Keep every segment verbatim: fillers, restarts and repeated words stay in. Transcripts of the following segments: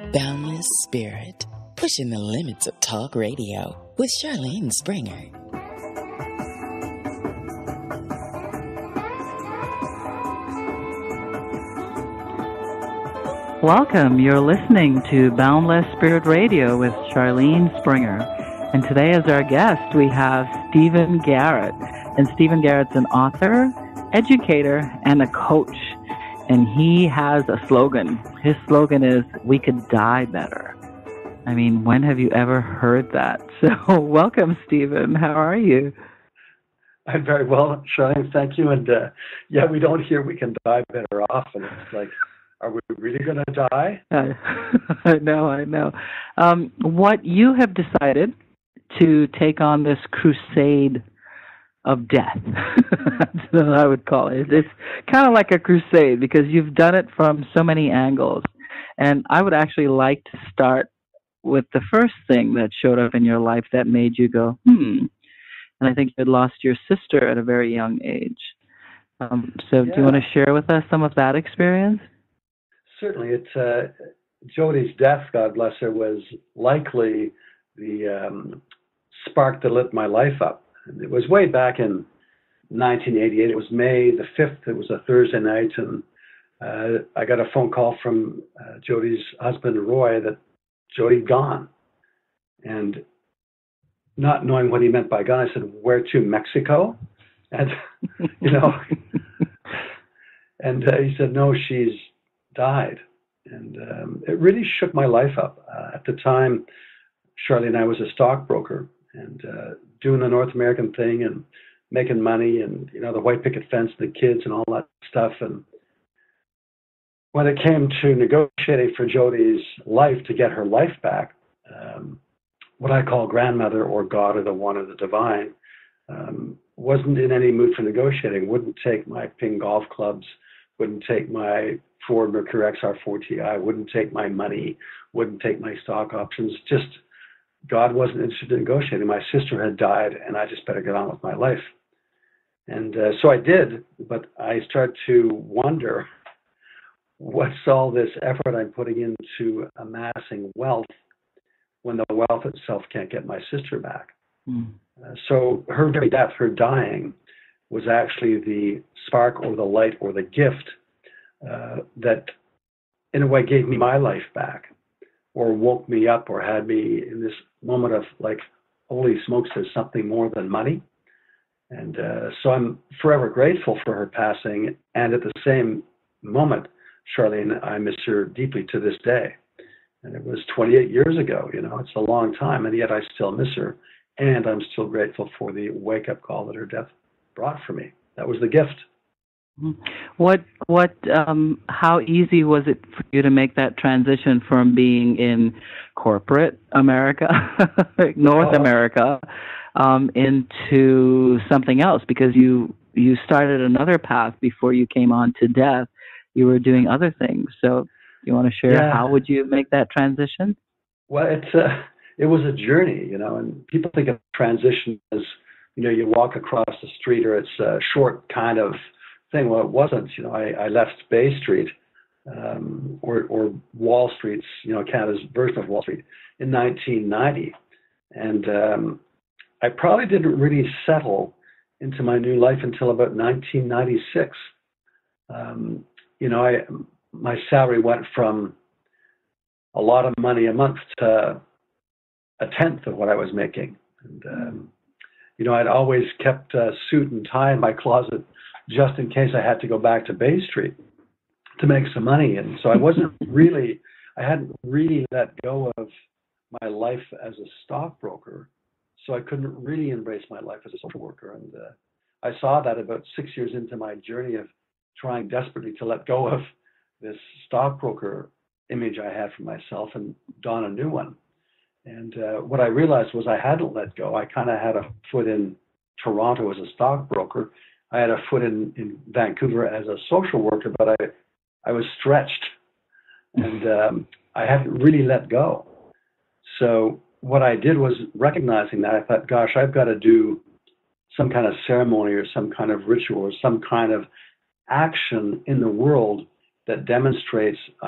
Boundless Spirit, pushing the limits of talk radio with Charlene Springer. Welcome. You're listening to Boundless Spirit Radio with Charlene Springer. And today as our guest, we have Stephen Garrett. And Stephen Garrett's an author, educator, and a coach. And he has a slogan. His slogan is, "We could die better." I mean, when have you ever heard that? So welcome, Stephen. How are you? I'm very well, Charlene. Thank you. And uh, yeah, we don't hear we can die better often. It's like, are we really going to die? Uh, I know, I know. Um, what you have decided to take on this crusade of death, that's what I would call it. It's kind of like a crusade because you've done it from so many angles. And I would actually like to start with the first thing that showed up in your life that made you go, hmm. And I think you had lost your sister at a very young age. Um, so yeah. Do you want to share with us some of that experience? Certainly. It's uh, Jodi's death, God bless her, was likely the um, spark that lit my life up. And it was way back in nineteen eighty-eight. It was May the fifth. It was a Thursday night, and uh, I got a phone call from uh, Jodi's husband, Roy, that Jodi'd gone. And not knowing what he meant by gone, I said, "Where to? Mexico?" And, you know, and uh, he said, "No, she's died." And um, it really shook my life up. Uh, at the time, Charlene and I was a stockbroker and uh, doing the North American thing and making money and, you know, the white picket fence and the kids and all that stuff. And when it came to negotiating for Jodi's life to get her life back, um, what I call grandmother or God or the one or the divine, um, wasn't in any mood for negotiating, wouldn't take my ping golf clubs, wouldn't take my Ford Mercury X R four T I, wouldn't take my money, wouldn't take my stock options. Just God wasn't interested in negotiating. My sister had died, and I just better get on with my life. And uh, so I did, but I started to wonder, what's all this effort I'm putting into amassing wealth when the wealth itself can't get my sister back? Mm. Uh, so her very death, her dying, was actually the spark or the light or the gift uh, that in a way gave me my life back or woke me up or had me in this moment of like, holy smokes, there's something more than money. And uh, so I'm forever grateful for her passing. And at the same moment, Charlene, I miss her deeply to this day. And it was twenty-eight years ago, you know, it's a long time. And yet I still miss her. And I'm still grateful for the wake-up call that her death brought for me. That was the gift. What, what, um, how easy was it for you to make that transition from being in corporate America, North oh. America, um, into something else? Because you, you started another path before you came on to death. You were doing other things. So you want to share yeah. how would you make that transition? Well, it's a, it was a journey, you know, and people think of transition as, you know, you walk across the street or it's a short kind of thing. Well, it wasn't. You know, I, I left Bay Street um, or, or Wall Street's, you know, Canada's version of Wall Street in nineteen ninety. And um, I probably didn't really settle into my new life until about nineteen ninety-six. Um, you know, I my salary went from a lot of money a month to a tenth of what I was making. And, um, you know, I'd always kept a suit and tie in my closet just in case I had to go back to Bay Street to make some money. And so I wasn't really, I hadn't really let go of my life as a stockbroker. So I couldn't really embrace my life as a social worker. And uh, I saw that about six years into my journey of trying desperately to let go of this stockbroker image I had for myself and don a new one. And uh, what I realized was I hadn't let go. I kind of had a foot in Toronto as a stockbroker. I had a foot in, in Vancouver as a social worker, but I, I was stretched and um, I hadn't really let go. So what I did was recognizing that, I thought, gosh, I've got to do some kind of ceremony or some kind of ritual or some kind of action in the world that demonstrates I've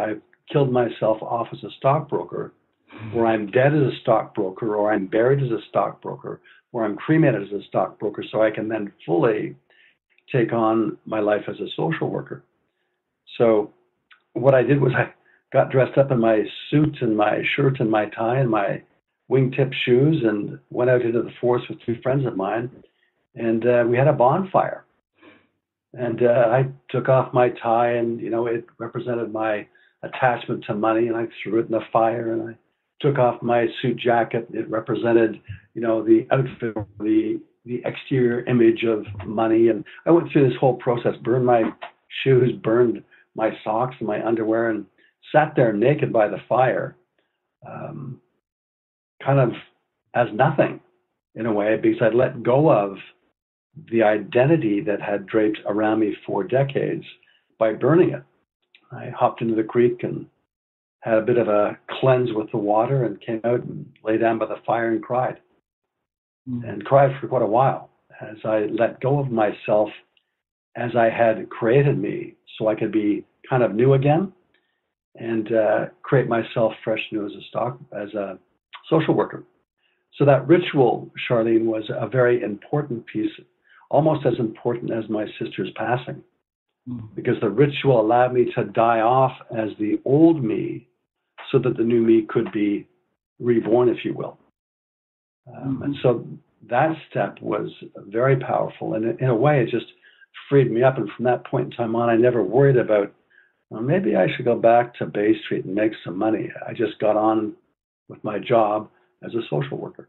killed myself off as a stockbroker, or I'm dead as a stockbroker, or I'm buried as a stockbroker, or I'm cremated as a stockbroker, so I can then fully take on my life as a social worker. So what I did was I got dressed up in my suit and my shirt and my tie and my wingtip shoes and went out into the forest with two friends of mine, and uh, we had a bonfire. And uh, I took off my tie, and you know it represented my attachment to money, and I threw it in the fire. And I took off my suit jacket; it represented, you know, the outfit, the the exterior image of money. And I went through this whole process: burned my shoes, burned my socks and my underwear, and sat there naked by the fire, um, kind of as nothing in a way, because I'd let go of the identity that had draped around me for decades by burning it. I hopped into the creek and had a bit of a cleanse with the water and came out and lay down by the fire and cried. Mm. And cried for quite a while as I let go of myself as I had created me, so I could be kind of new again and uh, create myself fresh new as a stock, as a social worker. So that ritual, Charlene, was a very important piece, almost as important as my sister's passing, mm. because the ritual allowed me to die off as the old me so that the new me could be reborn, if you will. Um, mm-hmm. And so that step was very powerful. And in a way, it just freed me up. And from that point in time on, I never worried about, well, maybe I should go back to Bay Street and make some money. I just got on with my job as a social worker.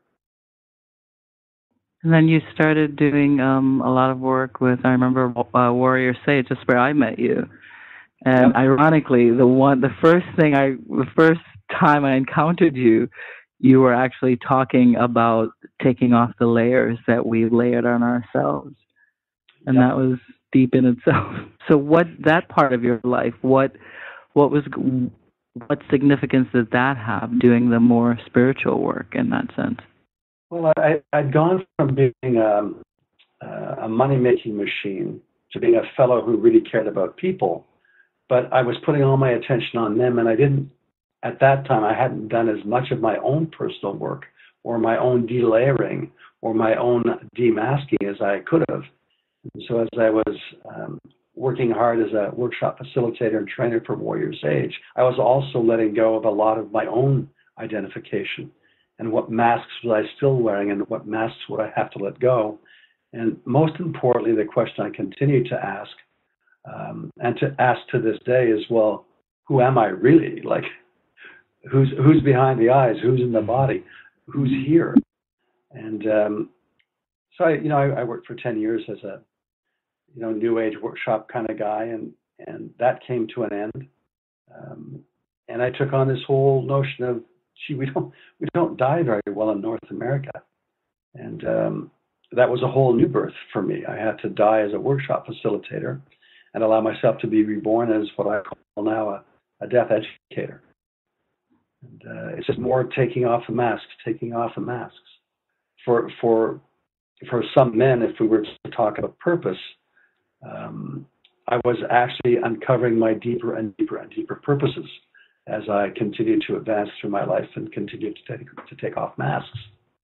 And then you started doing um, a lot of work with, I remember, uh, Warrior Sage, just where I met you. And yep. Ironically, the one, the first thing I, the first time I encountered you, you were actually talking about taking off the layers that we layered on ourselves. And yep. that was deep in itself. So what, that part of your life, what, what was, what significance did that have, doing the more spiritual work in that sense? Well, I, I'd gone from being um, uh, a money-making machine to being a fellow who really cared about people, but I was putting all my attention on them, and I didn't, at that time, I hadn't done as much of my own personal work or my own delayering or my own demasking as I could have. And so as I was um, working hard as a workshop facilitator and trainer for Warrior Sage, I was also letting go of a lot of my own identification. And what masks was I still wearing, and what masks would I have to let go? And most importantly, the question I continue to ask, um, and to ask to this day is, well, who am I really? Like, who's who's behind the eyes? Who's in the body? Who's here? And um, so, I, you know, I, I worked for ten years as a, you know, New Age workshop kind of guy, and and that came to an end. Um, and I took on this whole notion of, gee, we don't we don't die very well in North America, and um, that was a whole new birth for me. I had to die as a workshop facilitator, and allow myself to be reborn as what I call now a, a death educator. And uh, it's just more taking off the masks, taking off the masks. For for for some men, if we were to talk about purpose, um, I was actually uncovering my deeper and deeper and deeper purposes as I continued to advance through my life and continued to take to take off masks.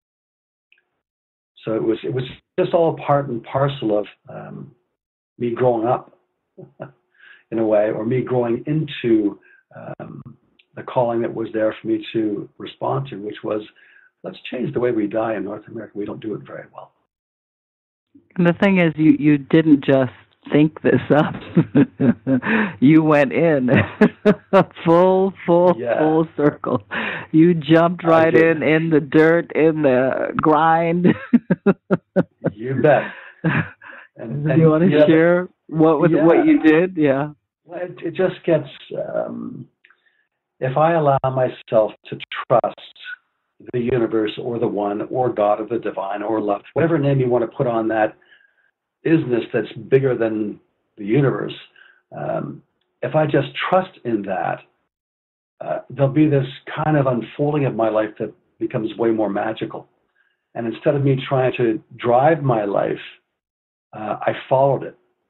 So it was it was just all part and parcel of um, me growing up, in a way, or me growing into um, the calling that was there for me to respond to, which was, let's change the way we die in North America. We don't do it very well. And the thing is, you, you didn't just think this up. You went in full, full, yeah. full circle. You jumped right in, in the dirt, in the grind. You bet. And, Do and, you want to yeah, share what was yeah. what you did? Yeah. Well, it, it just gets, um, if I allow myself to trust the universe or the one or God or the divine or love, whatever name you want to put on that isness that's bigger than the universe, um, if I just trust in that, uh, there'll be this kind of unfolding of my life that becomes way more magical. And instead of me trying to drive my life, uh, I followed it.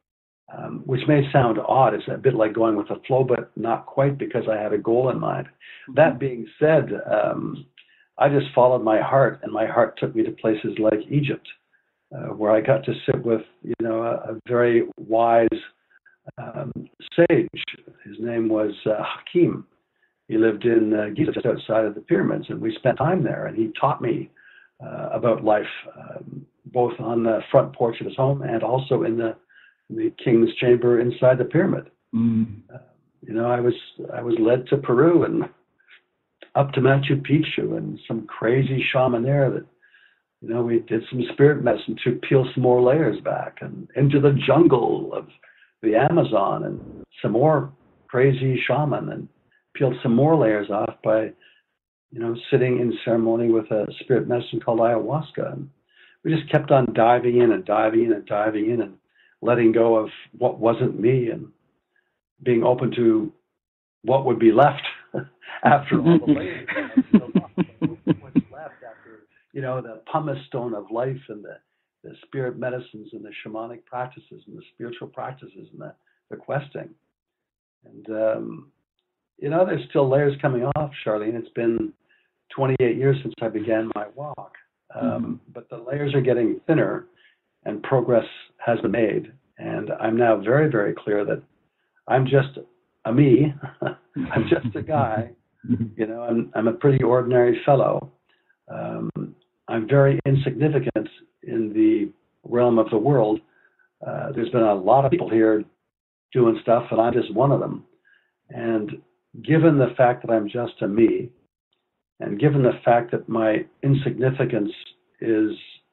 um, which may sound odd. It's a bit like going with the flow, but not quite, because I had a goal in mind. Mm-hmm. That being said, um, I just followed my heart, and my heart took me to places like Egypt, uh, where I got to sit with, you know, a, a very wise um, sage. His name was uh, Hakim. He lived in uh, Giza, just outside of the pyramids, and we spent time there, and he taught me uh, about life, um, both on the front porch of his home and also in the, the king's chamber inside the pyramid. Mm. Uh, you know, I was I was led to Peru and up to Machu Picchu, and some crazy shaman there that, you know, we did some spirit medicine to peel some more layers back, and into the jungle of the Amazon, and some more crazy shaman, and peeled some more layers off by, you know, sitting in ceremony with a spirit medicine called ayahuasca. And we just kept on diving in and diving in and diving in and letting go of what wasn't me, and being open to what would be left after all the layers. What's left after, you know, the pumice stone of life, and the, the spirit medicines, and the shamanic practices, and the spiritual practices, and the, the questing. And, um, you know, there's still layers coming off, Charlene. It's been twenty-eight years since I began my walk. Um, mm-hmm. But the layers are getting thinner, and progress has been made. And I'm now very, very clear that I'm just a me. I'm just a guy. You know, I'm, I'm a pretty ordinary fellow. Um, I'm very insignificant in the realm of the world. Uh, there's been a lot of people here doing stuff, and I'm just one of them. And given the fact that I'm just a me, and given the fact that my insignificance is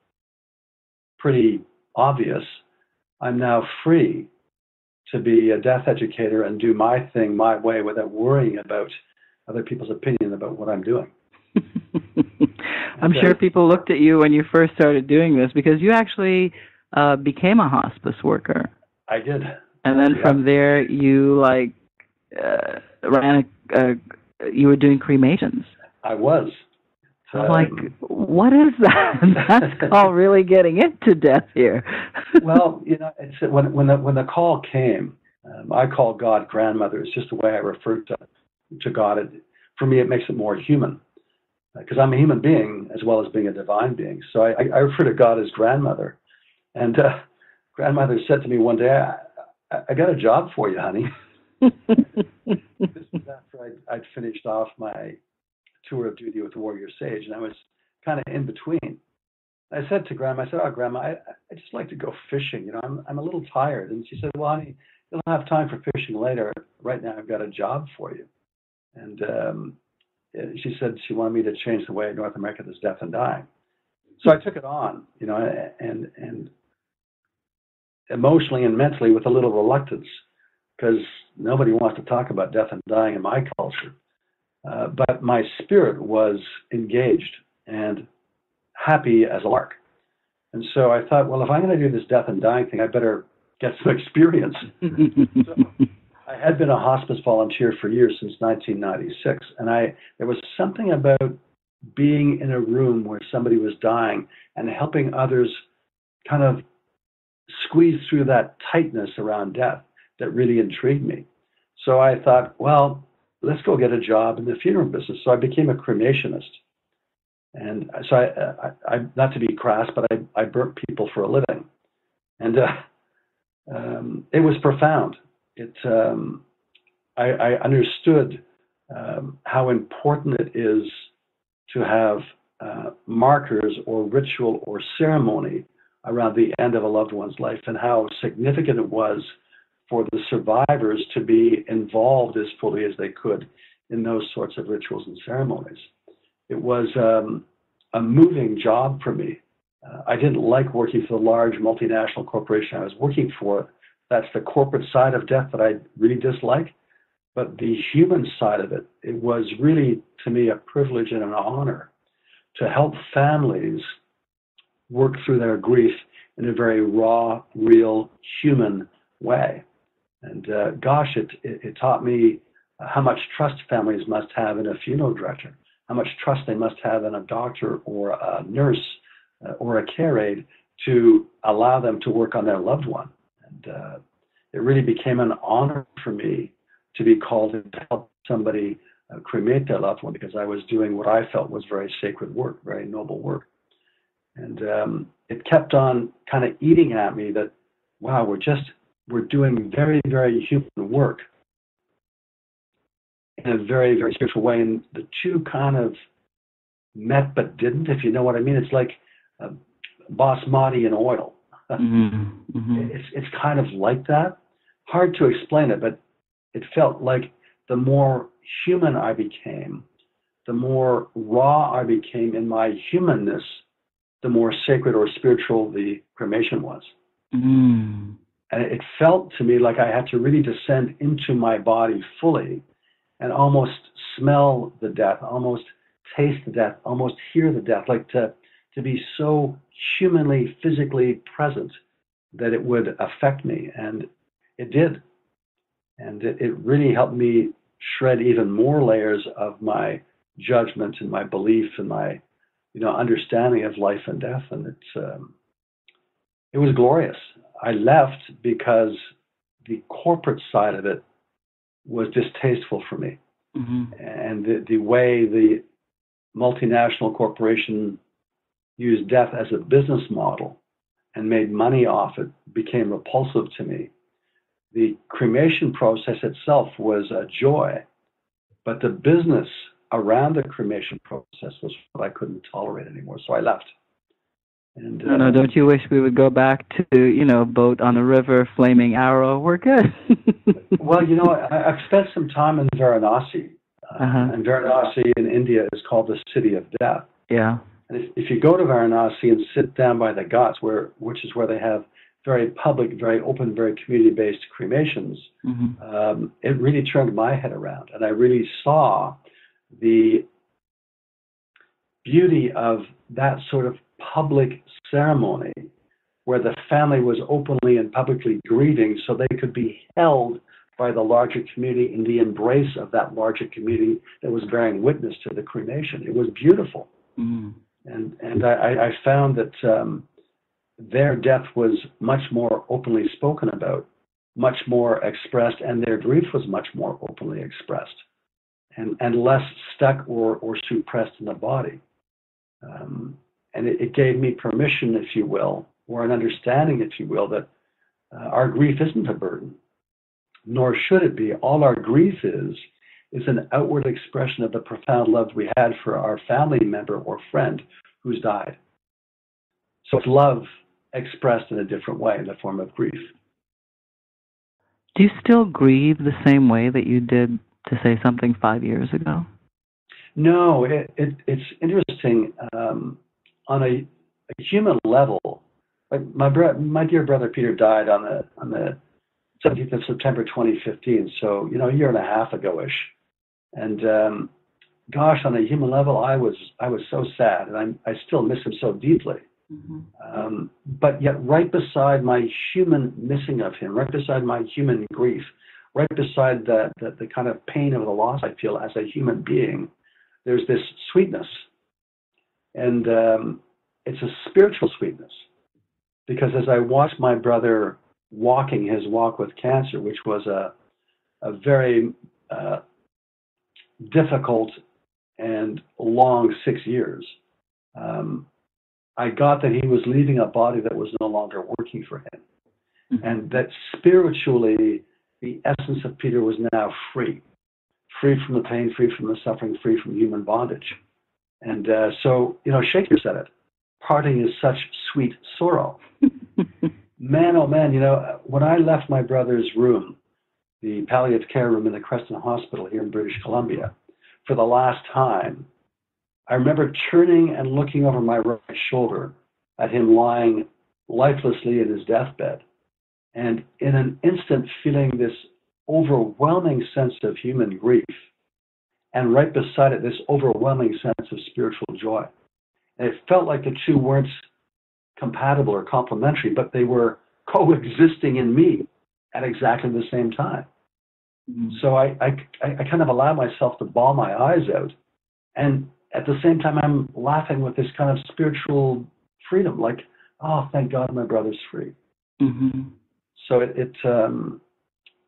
pretty obvious, I'm now free to be a death educator and do my thing my way without worrying about other people's opinion about what I'm doing. I'm okay. Sure people looked at you when you first started doing this, because you actually uh, became a hospice worker. I did. And then yeah. from there, you like uh, ran a, uh, you were doing cremations. I was. I'm um, like, what is that? That's all really getting into death here. Well, you know, it's, when when the when the call came, um, I call God grandmother. It's just the way I refer to to God. It, for me, it makes it more human, because uh, I'm a human being as well as being a divine being. So I, I refer to God as grandmother. And uh, grandmother said to me one day, I, I got a job for you, honey. This was after I'd, I'd finished off my tour of duty with the Warrior Sage, and I was kind of in between. I said to Grandma, I said, oh, Grandma, I, I just like to go fishing. You know, I'm I'm a little tired. And she said, well, honey, you'll have time for fishing later. Right now, I've got a job for you. And um, she said she wanted me to change the way North America does death and dying. So I took it on, you know, and and emotionally and mentally with a little reluctance, because nobody wants to talk about death and dying in my culture. Uh, but my spirit was engaged and happy as a lark. And so I thought, well, if I'm going to do this death and dying thing, I better get some experience. So I had been a hospice volunteer for years, since nineteen ninety-six. And I there was something about being in a room where somebody was dying and helping others kind of squeeze through that tightness around death that really intrigued me. So I thought, well, let's go get a job in the funeral business. So I became a cremationist. And so I, I, I not to be crass, but I, I burnt people for a living. And uh, um, it was profound. It, um, I, I understood um, how important it is to have uh, markers or ritual or ceremony around the end of a loved one's life, and how significant it was for the survivors to be involved as fully as they could in those sorts of rituals and ceremonies. It was um, a moving job for me. Uh, I didn't like working for the large multinational corporation I was working for. That's the corporate side of death that I really dislike. But the human side of it, it was really, to me, a privilege and an honor to help families work through their grief in a very raw, real, human way. And uh, gosh, it, it, it taught me how much trust families must have in a funeral director, how much trust they must have in a doctor or a nurse uh, or a care aide to allow them to work on their loved one. And uh, it really became an honor for me to be called to help somebody uh, cremate their loved one, because I was doing what I felt was very sacred work, very noble work. And um, it kept on kind of eating at me that, wow, we're just, we're doing very, very human work in a very, very spiritual way. And the two kind of met but didn't, if you know what I mean. It's like uh, basmati and oil. Mm-hmm. Mm-hmm. It's, it's kind of like that. Hard to explain it, but it felt like the more human I became, the more raw I became in my humanness, the more sacred or spiritual the cremation was. Mm. And it felt to me like I had to really descend into my body fully and almost smell the death, almost taste the death, almost hear the death, like to, to be so humanly, physically present that it would affect me. And it did. And it, it really helped me shred even more layers of my judgment and my belief and my, you know, understanding of life and death. And it's, um, it was glorious. I left because the corporate side of it was distasteful for me. Mm-hmm. And the, the way the multinational corporation used death as a business model and made money off it became repulsive to me. The cremation process itself was a joy, but the business around the cremation process was what I couldn't tolerate anymore, so I left. And, no, no, uh, don't you wish we would go back to, you know, boat on the river, flaming arrow? We're good. Well, you know, I, I've spent some time in Varanasi, uh, uh-huh. and Varanasi in India is called the city of death. Yeah. And if, if you go to Varanasi and sit down by the ghats, where which is where they have very public, very open, very community-based cremations, mm-hmm. um, it really turned my head around, and I really saw the beauty of that sort of public ceremony where the family was openly and publicly grieving so they could be held by the larger community in the embrace of that larger community that was bearing witness to the cremation. It was beautiful. Mm-hmm. And and I, I found that um, their death was much more openly spoken about, much more expressed, and their grief was much more openly expressed, and, and less stuck or, or suppressed in the body. Um, and it, it gave me permission, if you will, or an understanding, if you will, that uh, our grief isn't a burden, nor should it be. All our grief is, is an outward expression of the profound love we had for our family member or friend who's died. So it's love expressed in a different way, in the form of grief. Do you still grieve the same way that you did, to say something, five years ago? No, it, it, it's interesting. Um, on a, a human level, like my bro- my dear brother Peter died on the on the seventeenth of September twenty fifteen, so you know a year and a half ago-ish. And um, gosh, on a human level, I was I was so sad, and I I still miss him so deeply. Mm-hmm. Um, but yet, right beside my human missing of him, right beside my human grief, right beside the, the, the kind of pain of the loss I feel as a human being, there's this sweetness. And um, it's a spiritual sweetness. Because as I watched my brother walking his walk with cancer, which was a, a very uh, difficult and long six years, um, I got that he was leaving a body that was no longer working for him. Mm-hmm. And that spiritually, the essence of Peter was now free. Free from the pain, free from the suffering, free from human bondage. And uh, so, you know, Shakespeare said it, parting is such sweet sorrow. Man, oh man, you know, when I left my brother's room, the palliative care room in the Creston Hospital here in British Columbia, for the last time, I remember turning and looking over my right shoulder at him lying lifelessly in his deathbed, and in an instant feeling this overwhelming sense of human grief, and right beside it, this overwhelming sense of spiritual joy. And it felt like the two weren't compatible or complementary, but they were coexisting in me at exactly the same time. Mm-hmm. So I, I, I kind of allowed myself to bawl my eyes out, and at the same time, I'm laughing with this kind of spiritual freedom, like, oh, thank God my brother's free. Mm-hmm. So it, it um,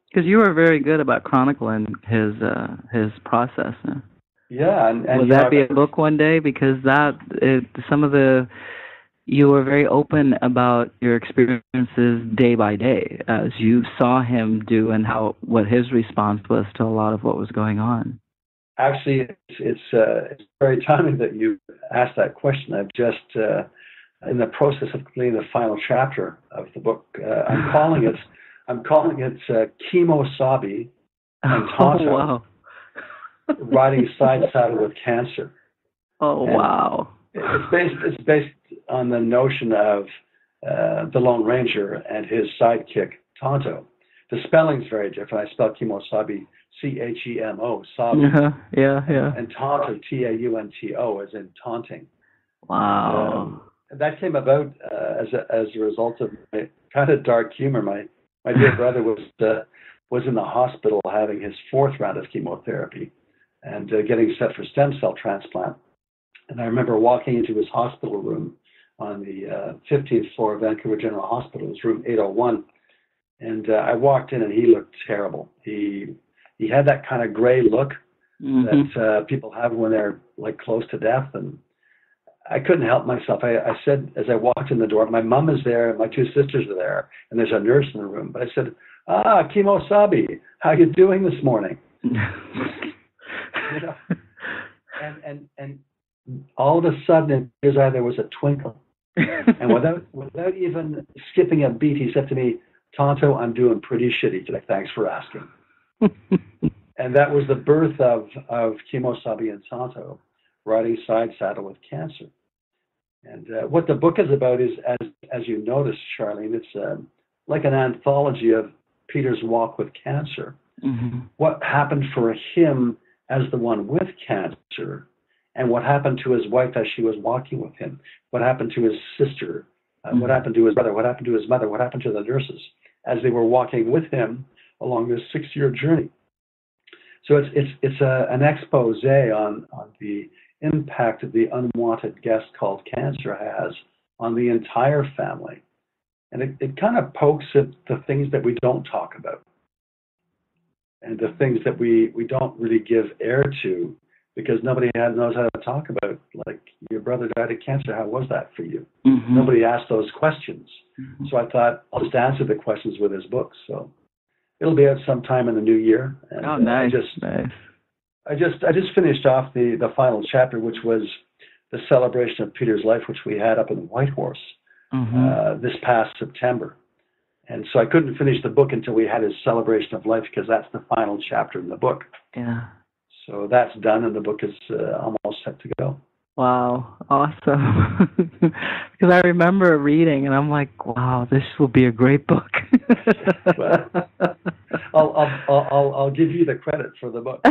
Because you were very good about chronicling his uh, his process. Huh? Yeah, and, and will that know, be a book one day? Because that it, some of the you were very open about your experiences day by day as you saw him do and how what his response was to a lot of what was going on. Actually, it's it's, uh, it's very timely that you asked that question. I've just uh, in the process of completing the final chapter of the book. Uh, I'm calling it I'm calling it uh, Chemo-Sabi and Tonto. Oh, wow. Riding side saddle with cancer. Oh, and wow. It's based it's based on the notion of uh, the Lone Ranger and his sidekick, Tonto. The spelling's very different. I spell Chemo-Sabi C H E M O, Sabi. Uh-huh. Yeah, yeah. And Tonto, T A U N T O, as in taunting. Wow. Um, that came about uh, as, a, as a result of my kind of dark humor. My, my dear brother was, uh, was in the hospital having his fourth round of chemotherapy and uh, getting set for stem cell transplant. And I remember walking into his hospital room on the uh, fifteenth floor of Vancouver General Hospital. It was room eight oh one. And uh, I walked in and he looked terrible. He he had that kind of gray look mm-hmm. that uh, people have when they're like close to death. And I couldn't help myself. I, I said, as I walked in the door, my mom is there, my two sisters are there, and there's a nurse in the room. But I said, ah, Chemo-Sabi, how are you doing this morning? You know, and, and, and all of a sudden in his eye there was a twinkle. And without without even skipping a beat, he said to me, Tonto, I'm doing pretty shitty today. Thanks for asking. And that was the birth of, of Chemo-Sabi and Tonto, riding side saddle with cancer. And uh, what the book is about is, as as you noticed, Charlene, it's uh, like an anthology of Peter's walk with cancer. Mm-hmm. What happened for him as the one with cancer, and what happened to his wife as she was walking with him, what happened to his sister, uh, mm-hmm. what happened to his brother, what happened to his mother, what happened to the nurses as they were walking with him along this six-year journey. So it's it's it's a, an expose on, on the impact that the unwanted guest called cancer has on the entire family. And it, it kind of pokes at the things that we don't talk about and the things that we, we don't really give air to because nobody knows how to talk about, like, your brother died of cancer, how was that for you? Mm-hmm. Nobody asked those questions. Mm-hmm. So I thought I'll just answer the questions with his book. So it'll be out sometime in the new year. And, oh, nice, uh, I just, nice. I just I just finished off the, the final chapter, which was the celebration of Peter's life, which we had up in Whitehorse mm-hmm. uh, this past September. And so I couldn't finish the book until we had his celebration of life because that's the final chapter in the book. Yeah. So that's done, and the book is uh, almost set to go. Wow, awesome. Because I remember reading, and I'm like, wow, this will be a great book. Well, I'll, I'll, I'll, I'll give you the credit for the book.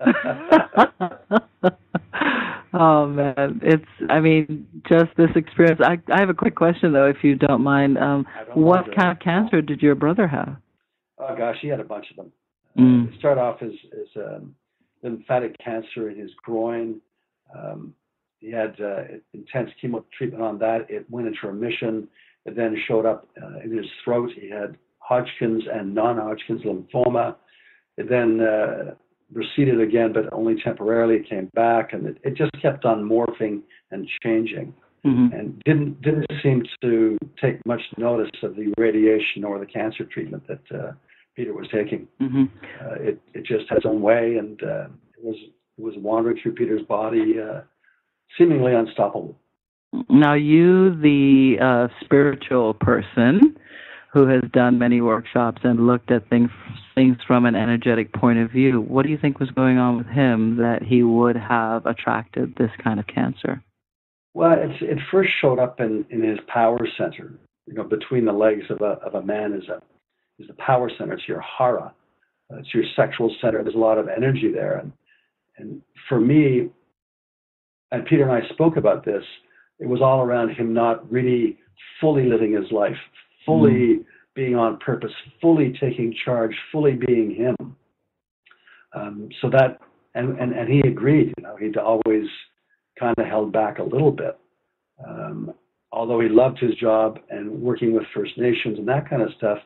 Oh, man. It's, I mean, just this experience. I, I have a quick question, though, if you don't mind. Um, don't what mind kind of cancer did your brother have? Oh, gosh, he had a bunch of them. Mm. Uh, he started off as, as um, lymphatic cancer in his groin. Um, he had uh, intense chemo treatment on that. It went into remission. It then showed up uh, in his throat. He had Hodgkin's and non-Hodgkin's lymphoma. It then uh, receded again, but only temporarily. It came back, and it, it just kept on morphing and changing, mm-hmm. and didn't didn't seem to take much notice of the radiation or the cancer treatment that uh, Peter was taking. Mm-hmm. Uh, it it just had its own way, and uh, it was it was wandering through Peter's body, uh, seemingly unstoppable. Now, you, the uh, spiritual person who has done many workshops and looked at things things from an energetic point of view, what do you think was going on with him that he would have attracted this kind of cancer? Well, it's, it first showed up in, in his power center. You know, between the legs of a of a man is a is the power center. It's your hara. Uh, it's your sexual center. There's a lot of energy there, and and for me, and Peter and I spoke about this. It was all around him not really fully living his life, fully mm. being on purpose, fully taking charge, fully being him. Um, so that, and, and, and he agreed, you know, he'd always kind of held back a little bit. Um, although he loved his job and working with First Nations and that kind of stuff,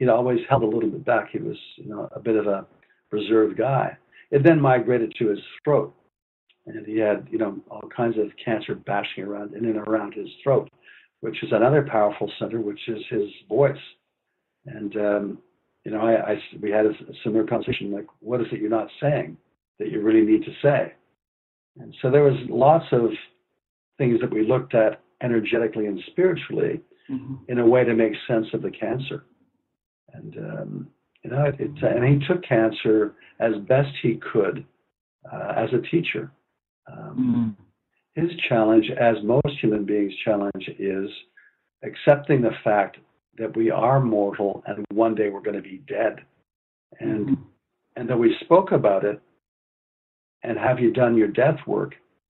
he'd always held a little bit back. He was, you know, a bit of a reserved guy. It then migrated to his throat, and he had, you know, all kinds of cancer bashing around in and around his throat, which is another powerful center, which is his voice. And um, you know, I, I we had a, a similar conversation, like, what is it you're not saying that you really need to say? And so there was lots of things that we looked at energetically and spiritually mm-hmm. in a way to make sense of the cancer. And um, you know, it, it, and he took cancer as best he could uh, as a teacher. Um, mm-hmm. His challenge, as most human beings' challenge, is accepting the fact that we are mortal and one day we're going to be dead. And mm-hmm. and that we spoke about it. And have you done your death work?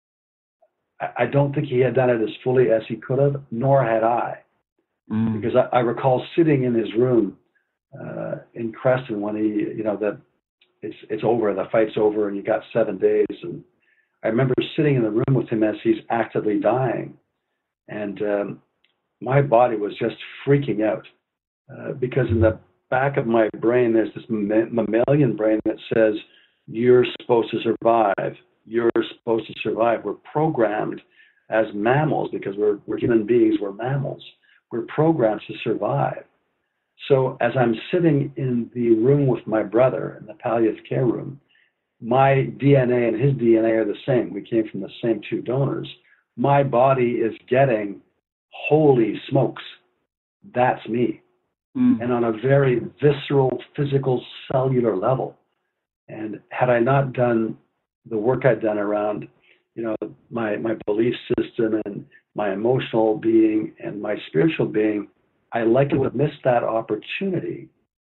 I, I don't think he had done it as fully as he could have, nor had I. Mm-hmm. Because I, I recall sitting in his room uh, in Creston when he, you know, that it's it's over, the fight's over, and you got seven days. And I remember sitting in the room with him as he's actively dying, and um, my body was just freaking out uh, because in the back of my brain there's this mammalian brain that says, you're supposed to survive. You're supposed to survive. We're programmed as mammals because we're, we're human beings. We're mammals. We're programmed to survive. So as I'm sitting in the room with my brother in the palliative care room, my D N A and his D N A are the same. We came from the same two donors. My body is getting, holy smokes, that's me. Mm. And on a very visceral, physical, cellular level. And had I not done the work I'd done around, you know, my, my belief system and my emotional being and my spiritual being, I likely would have missed that opportunity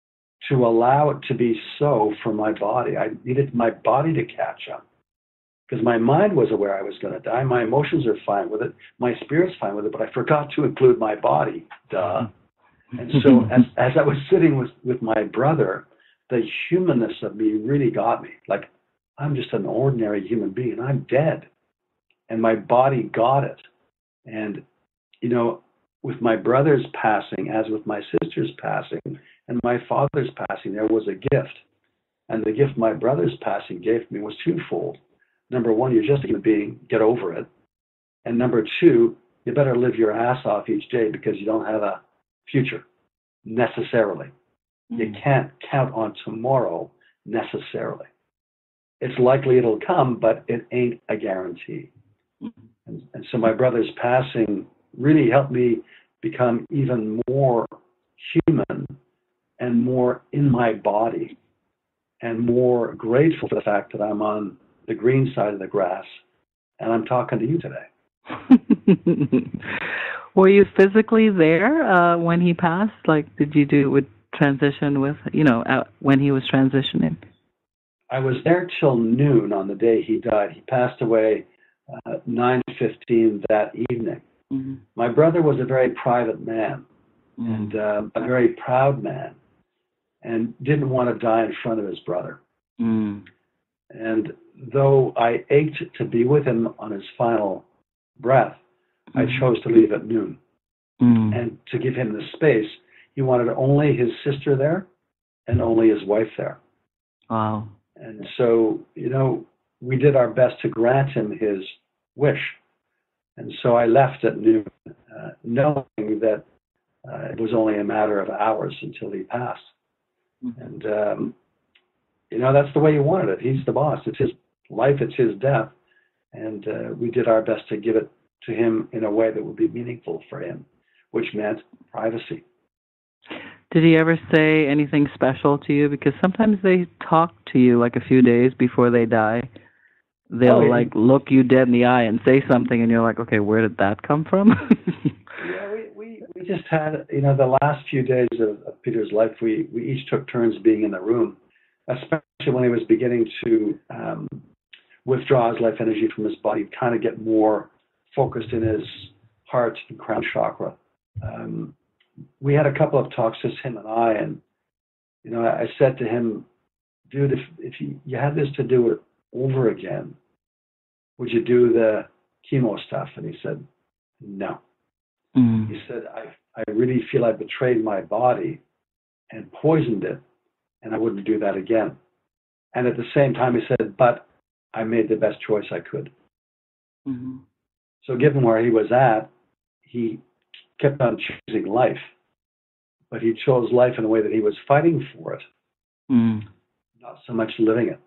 to allow it to be so for my body. I needed my body to catch up because my mind was aware I was going to die. My emotions are fine with it. My spirit's fine with it, but I forgot to include my body. Duh. And so as, as I was sitting with, with my brother, the humanness of me really got me. Like, I'm just an ordinary human being, and I'm dead. And my body got it. And, you know, with my brother's passing, as with my sister's passing, and my father's passing, there was a gift. And the gift my brother's passing gave me was twofold. Number one, you're just a human being, get over it. And number two, you better live your ass off each day because you don't have a future, necessarily. You can't count on tomorrow necessarily. It's likely it'll come, but it ain't a guarantee. And, and so my brother's passing really helped me become even more human and more in my body and more grateful for the fact that I'm on the green side of the grass and I'm talking to you today. Were you physically there uh, when he passed? Like, did you do with transition with, you know, uh, when he was transitioning? I was there till noon on the day he died. He passed away uh, nine fifteen that evening. Mm-hmm. My brother was a very private man mm-hmm. and uh, a very proud man and didn't want to die in front of his brother. Mm. And though I ached to be with him on his final breath, mm-hmm. I chose to leave at noon. Mm. And to give him the space, he wanted only his sister there and only his wife there. Wow. And so, you know, we did our best to grant him his wish. And so I left at noon, uh, knowing that uh, it was only a matter of hours until he passed. Mm-hmm. And, um, you know, that's the way he wanted it. He's the boss. It's his life. It's his death. And uh, we did our best to give it to him in a way that would be meaningful for him, which meant privacy. Did he ever say anything special to you? Because sometimes they talk to you like a few days before they die. They'll oh, like look you dead in the eye and say something, and you're like, okay, where did that come from? yeah, we, we, we just had, you know, the last few days of, of Peter's life, we, we each took turns being in the room, especially when he was beginning to um, withdraw his life energy from his body, kind of get more focused in his heart and crown chakra. Um, we had a couple of talks, just him and I, and, you know, I, I said to him, dude, if, if you, you had this to do it over again, would you do the chemo stuff? And he said, no. Mm. He said, I, I really feel I betrayed my body and poisoned it, and I wouldn't do that again. And at the same time, he said, but I made the best choice I could. Mm-hmm. So given where he was at, he kept on choosing life, but he chose life in a way that he was fighting for it, mm. not so much living it.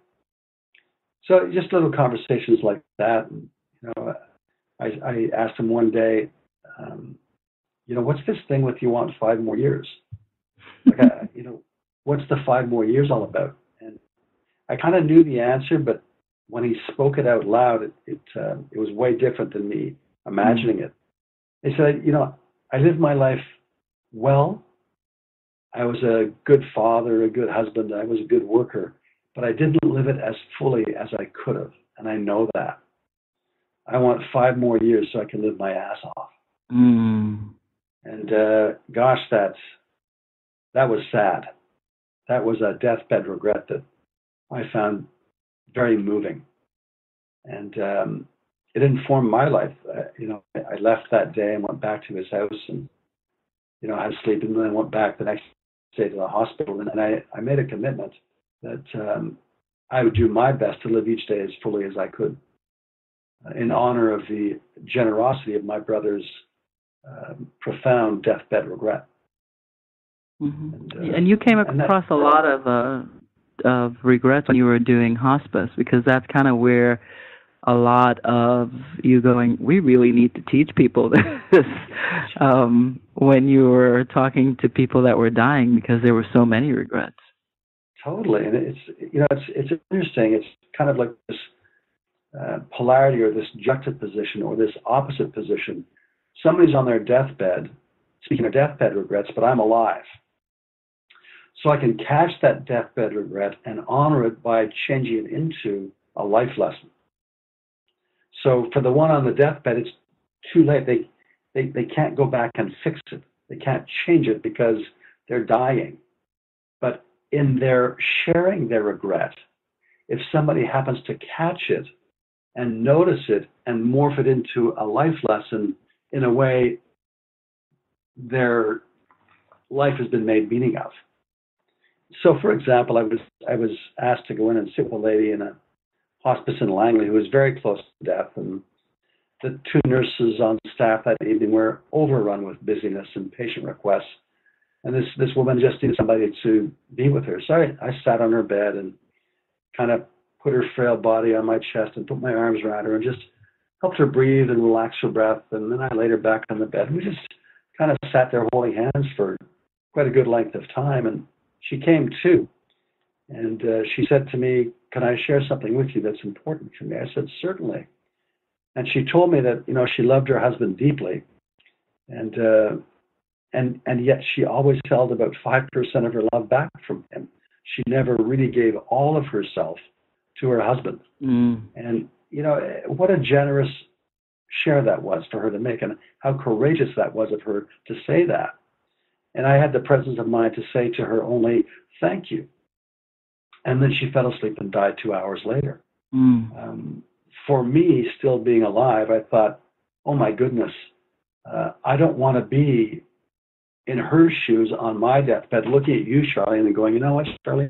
So just little conversations like that. And, you know, I, I asked him one day, um, you know, what's this thing with you want five more years? Like, I, you know, what's the five more years all about? And I kind of knew the answer, but when he spoke it out loud, it it, uh, it was way different than me imagining it. He said, you know, I lived my life well. I was a good father, a good husband. I was a good worker, but I didn't live it as fully as I could have, and I know that. I want five more years so I can live my ass off. Mm. And uh, gosh, that's that was sad. That was a deathbed regret that I found very moving, and um, it informed my life. Uh, you know, I left that day and went back to his house, and you know, I had to sleep, and then I went back the next day to the hospital, and, and I, I made a commitment that um, I would do my best to live each day as fully as I could, uh, in honor of the generosity of my brother's uh, profound deathbed regret. Mm-hmm. And, uh, and you came and that, across a lot of uh, of regrets when you were doing hospice, because that's kind of where a lot of you going, we really need to teach people this, um, when you were talking to people that were dying, because there were so many regrets. Totally, and it's you know it's it's interesting. It's kind of like this uh, polarity or this juxtaposition or this opposite position. Somebody's on their deathbed, speaking of deathbed regrets, but I'm alive. So I can catch that deathbed regret and honor it by changing it into a life lesson. So for the one on the deathbed, it's too late. They, they, they can't go back and fix it. They can't change it because they're dying. But in their sharing their regret, if somebody happens to catch it and notice it and morph it into a life lesson in a way their life has been made meaning of. So, for example, I was I was asked to go in and sit with a lady in a hospice in Langley who was very close to death, and the two nurses on staff that evening were overrun with busyness and patient requests, and this this woman just needed somebody to be with her. So I, I sat on her bed and kind of put her frail body on my chest and put my arms around her and just helped her breathe and relax her breath, and then I laid her back on the bed. We just kind of sat there holding hands for quite a good length of time, and she came to, and uh, she said to me, can I share something with you that's important to me? I said, certainly. And she told me that, you know, she loved her husband deeply, and uh, and and yet she always held about five percent of her love back from him. She never really gave all of herself to her husband. Mm. And, you know, what a generous share that was for her to make, and how courageous that was of her to say that. And I had the presence of mind to say to her only, thank you. And then she fell asleep and died two hours later. Mm. Um, for me, still being alive, I thought, oh my goodness, uh, I don't want to be in her shoes on my deathbed looking at you, Charlene, and going, you know what, Charlene?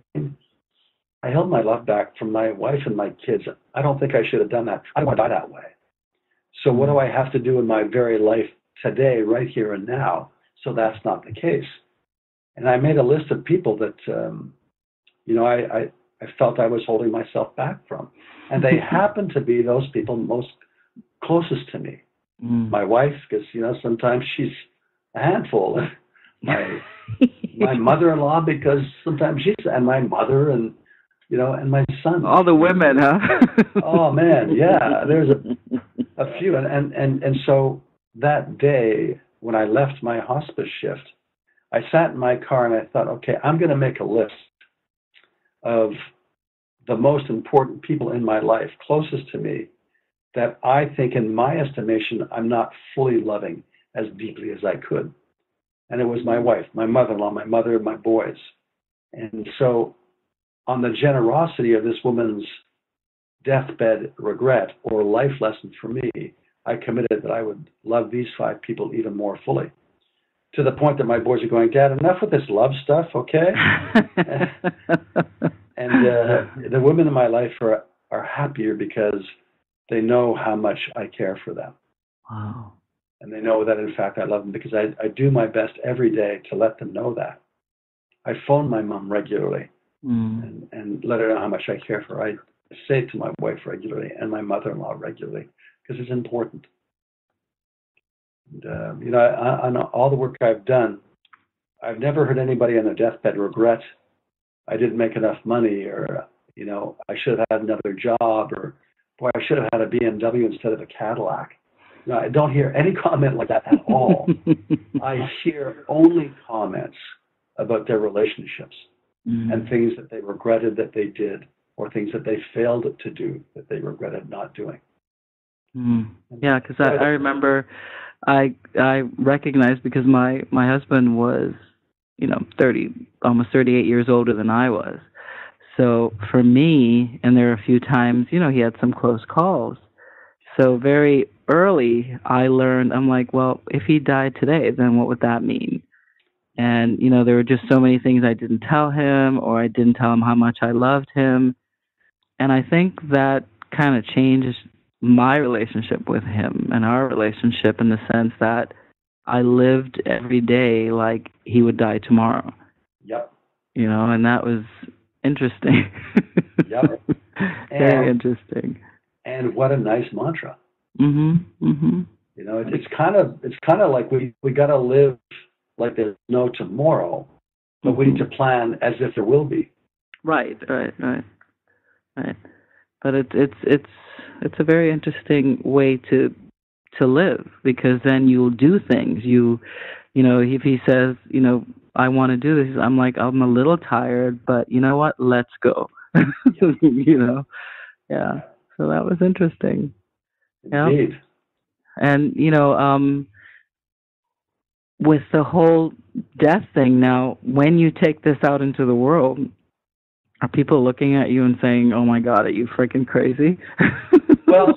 I held my love back from my wife and my kids. I don't think I should have done that. I don't want to die that way. So what do I have to do in my very life today, right here and now, so that's not the case? And I made a list of people that, um, you know, I, I, I felt I was holding myself back from. And they happen to be those people most closest to me. Mm. My wife, because, you know, sometimes she's a handful. My my mother-in-law, because sometimes she's, and my mother, and, you know, and my son. All the women, huh? Oh, man, yeah. There's a, a few. And, and, and, and so that day, when I left my hospice shift, I sat in my car and I thought, okay, I'm going to make a list of the most important people in my life, closest to me, that I think, in my estimation, I'm not fully loving as deeply as I could. And it was my wife, my mother-in-law, my mother, my boys. And so on the generosity of this woman's deathbed regret or life lesson for me, I committed that I would love these five people even more fully. to the point that my boys are going, Dad, enough with this love stuff, okay? and uh, the women in my life are, are happier because they know how much I care for them. Wow. And they know that, in fact, I love them because I, I do my best every day to let them know that. I phone my mom regularly mm. and, and let her know how much I care for her. I say it to my wife regularly and my mother-in-law regularly because it's important. And, uh, you know, I, on all the work I've done, I've never heard anybody on their deathbed regret I didn't make enough money, or, you know, I should have had another job, or, boy, I should have had a B M W instead of a Cadillac. You know, I don't hear any comment like that at all. I hear only comments about their relationships mm. and things that they regretted that they did, or things that they failed to do that they regretted not doing. Mm. Yeah, because I, I remember I I recognized, because my, my husband was, you know, thirty, almost thirty-eight years older than I was. So for me, and there were a few times, you know, he had some close calls. So very early, I learned, I'm like, well, if he died today, then what would that mean? And, you know, there were just so many things I didn't tell him, or I didn't tell him how much I loved him. And I think that kind of changed my relationship with him and our relationship, in the sense that I lived every day like he would die tomorrow. Yep. You know, and that was interesting. Yep. Very and, interesting. And what a nice mantra. Mm-hmm. Mm-hmm. You know, it, it's kind of it's kind of like we we got to live like there's no tomorrow, but mm-hmm. we need to plan as if there will be. Right. Right. Right. Right. But it's it's it's it's a very interesting way to. to live, because then you'll do things. You, you know, if he says, you know, I want to do this, I'm like, I'm a little tired, but you know what? Let's go. You know? Yeah. So that was interesting. Indeed. Yeah. And, you know, um, with the whole death thing now, when you take this out into the world, are people looking at you and saying, oh my God, are you freaking crazy? Well,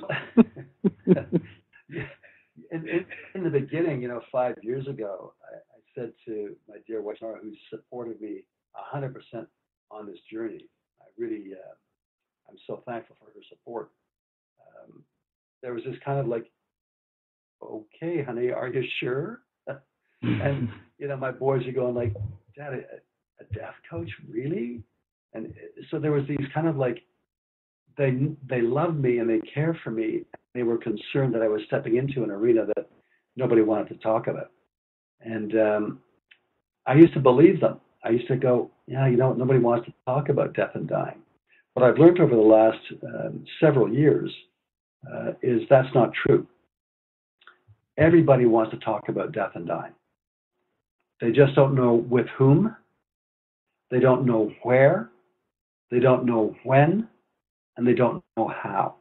In, in, in the beginning, you know, five years ago, I, I said to my dear wife, Nora, who supported me one hundred percent on this journey, I really, uh, I'm so thankful for her support. Um, there was this kind of like, okay, honey, are you sure? And, you know, my boys are going like, Dad, a, a death coach, really? And so there was these kind of like, they they love me and they care for me. They were concerned that I was stepping into an arena that nobody wanted to talk about. And um, I used to believe them. I used to go, yeah, you know, nobody wants to talk about death and dying. What I've learned over the last um, several years uh, is that's not true. Everybody wants to talk about death and dying. They just don't know with whom. They don't know where. They don't know when. And they don't know how.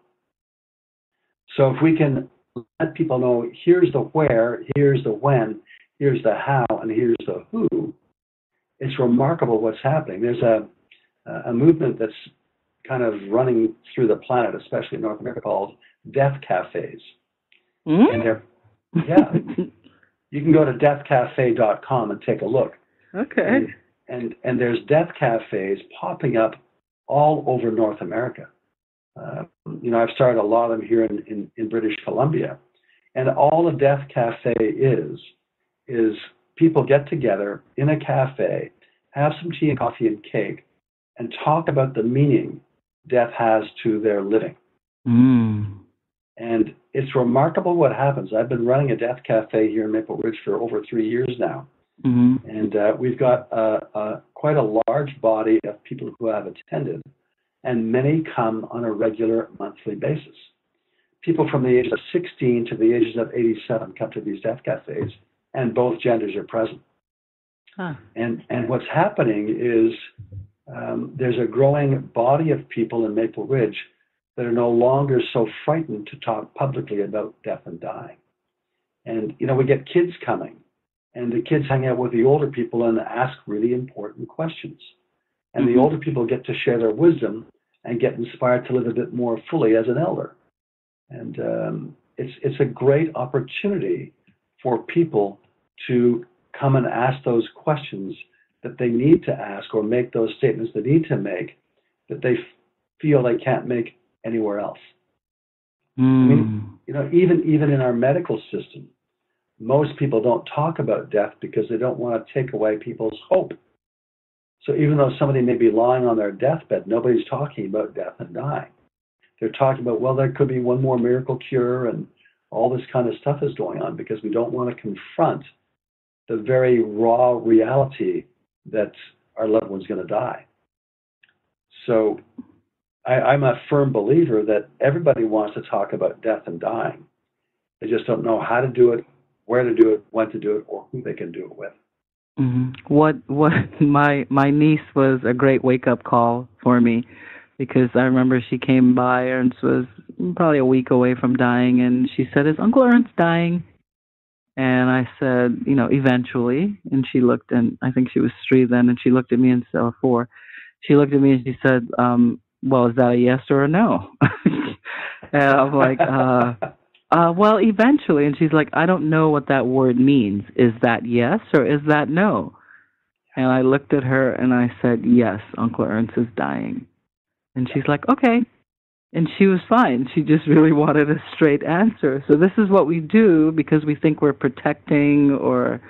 So if we can let people know, here's the where, here's the when, here's the how, and here's the who, it's remarkable what's happening. There's a a movement that's kind of running through the planet, especially in North America, called death cafes. Mm? And they're, yeah, you can go to death cafe dot com and take a look. Okay. And, and, and there's death cafes popping up all over North America. Uh, you know, I've started a lot of them here in, in, in British Columbia. And all a death cafe is, is people get together in a cafe, have some tea and coffee and cake, and talk about the meaning death has to their living. Mm. And it's remarkable what happens. I've been running a death cafe here in Maple Ridge for over three years now. Mm-hmm. And uh, we've got uh, uh, quite a large body of people who have attended. And many come on a regular monthly basis. People from the ages of sixteen to the ages of eighty-seven come to these death cafes, and both genders are present. Huh. And and what's happening is um, there's a growing body of people in Maple Ridge that are no longer so frightened to talk publicly about death and dying. And, you know, we get kids coming, and the kids hang out with the older people and ask really important questions. And mm-hmm. the older people get to share their wisdom and get inspired to live a bit more fully as an elder. And um, it's it's a great opportunity for people to come and ask those questions that they need to ask, or make those statements they need to make that they f- feel they can't make anywhere else. Mm. I mean, you know, even even in our medical system, most people don't talk about death because they don't want to take away people's hope. So even though somebody may be lying on their deathbed, nobody's talking about death and dying. They're talking about, well, there could be one more miracle cure, and all this kind of stuff is going on because we don't want to confront the very raw reality that our loved one's going to die. So I, I'm a firm believer that everybody wants to talk about death and dying. They just don't know how to do it, where to do it, when to do it, or who they can do it with. Mm-hmm. What what my my niece was a great wake up call for me, because I remember she came by and was probably a week away from dying, and she said, "Is Uncle Ernst dying?" And I said, "You know, eventually." And she looked, and I think she was three then, and she looked at me and said, or four. She looked at me and she said, um, "Well, is that a yes or a no?" And I'm like, uh, uh, "Well, eventually." And she's like, "I don't know what that word means. Is that yes or is that no?" And I looked at her and I said, "Yes, Uncle Ernst is dying." And she's like, "Okay." And she was fine. She just really wanted a straight answer. So this is what we do because we think we're protecting, or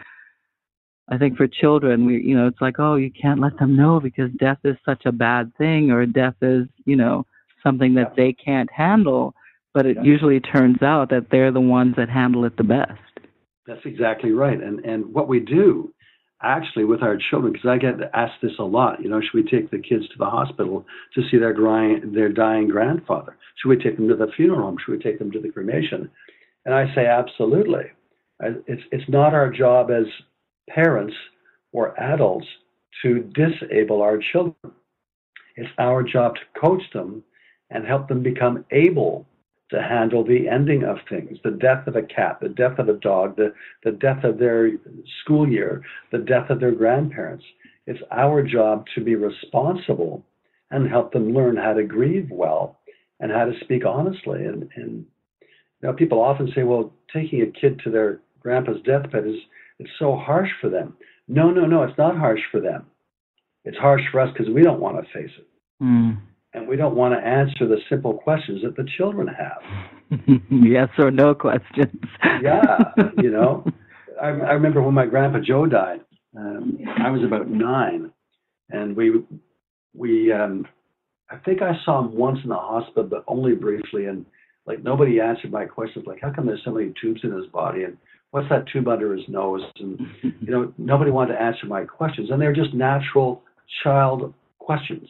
I think for children, we, you know, it's like, oh, you can't let them know because death is such a bad thing, or death is, you know, something that they can't handle. But it usually turns out that they're the ones that handle it the best. That's exactly right. And and what we do actually with our children, because I get asked this a lot, you know, should we take the kids to the hospital to see their dying, their dying grandfather? Should we take them to the funeral home? Should we take them to the cremation? And I say, absolutely. It's it's not our job as parents or adults to disable our children. It's our job to coach them and help them become able to handle the ending of things, the death of a cat, the death of a dog, the, the death of their school year, the death of their grandparents. It's our job to be responsible and help them learn how to grieve well and how to speak honestly. And, and you know, people often say, well, taking a kid to their grandpa's deathbed is it's so harsh for them. No, no, no, it's not harsh for them. It's harsh for us because we don't want to face it. Mm. And we don't want to answer the simple questions that the children have. Yes or no questions. Yeah, you know. I, I remember when my grandpa Joe died, um, I was about nine. And we, we, um, I think I saw him once in the hospital, but only briefly. And like nobody answered my questions, like, how come there's so many tubes in his body? And what's that tube under his nose? And, you know, nobody wanted to answer my questions. And they're just natural child questions.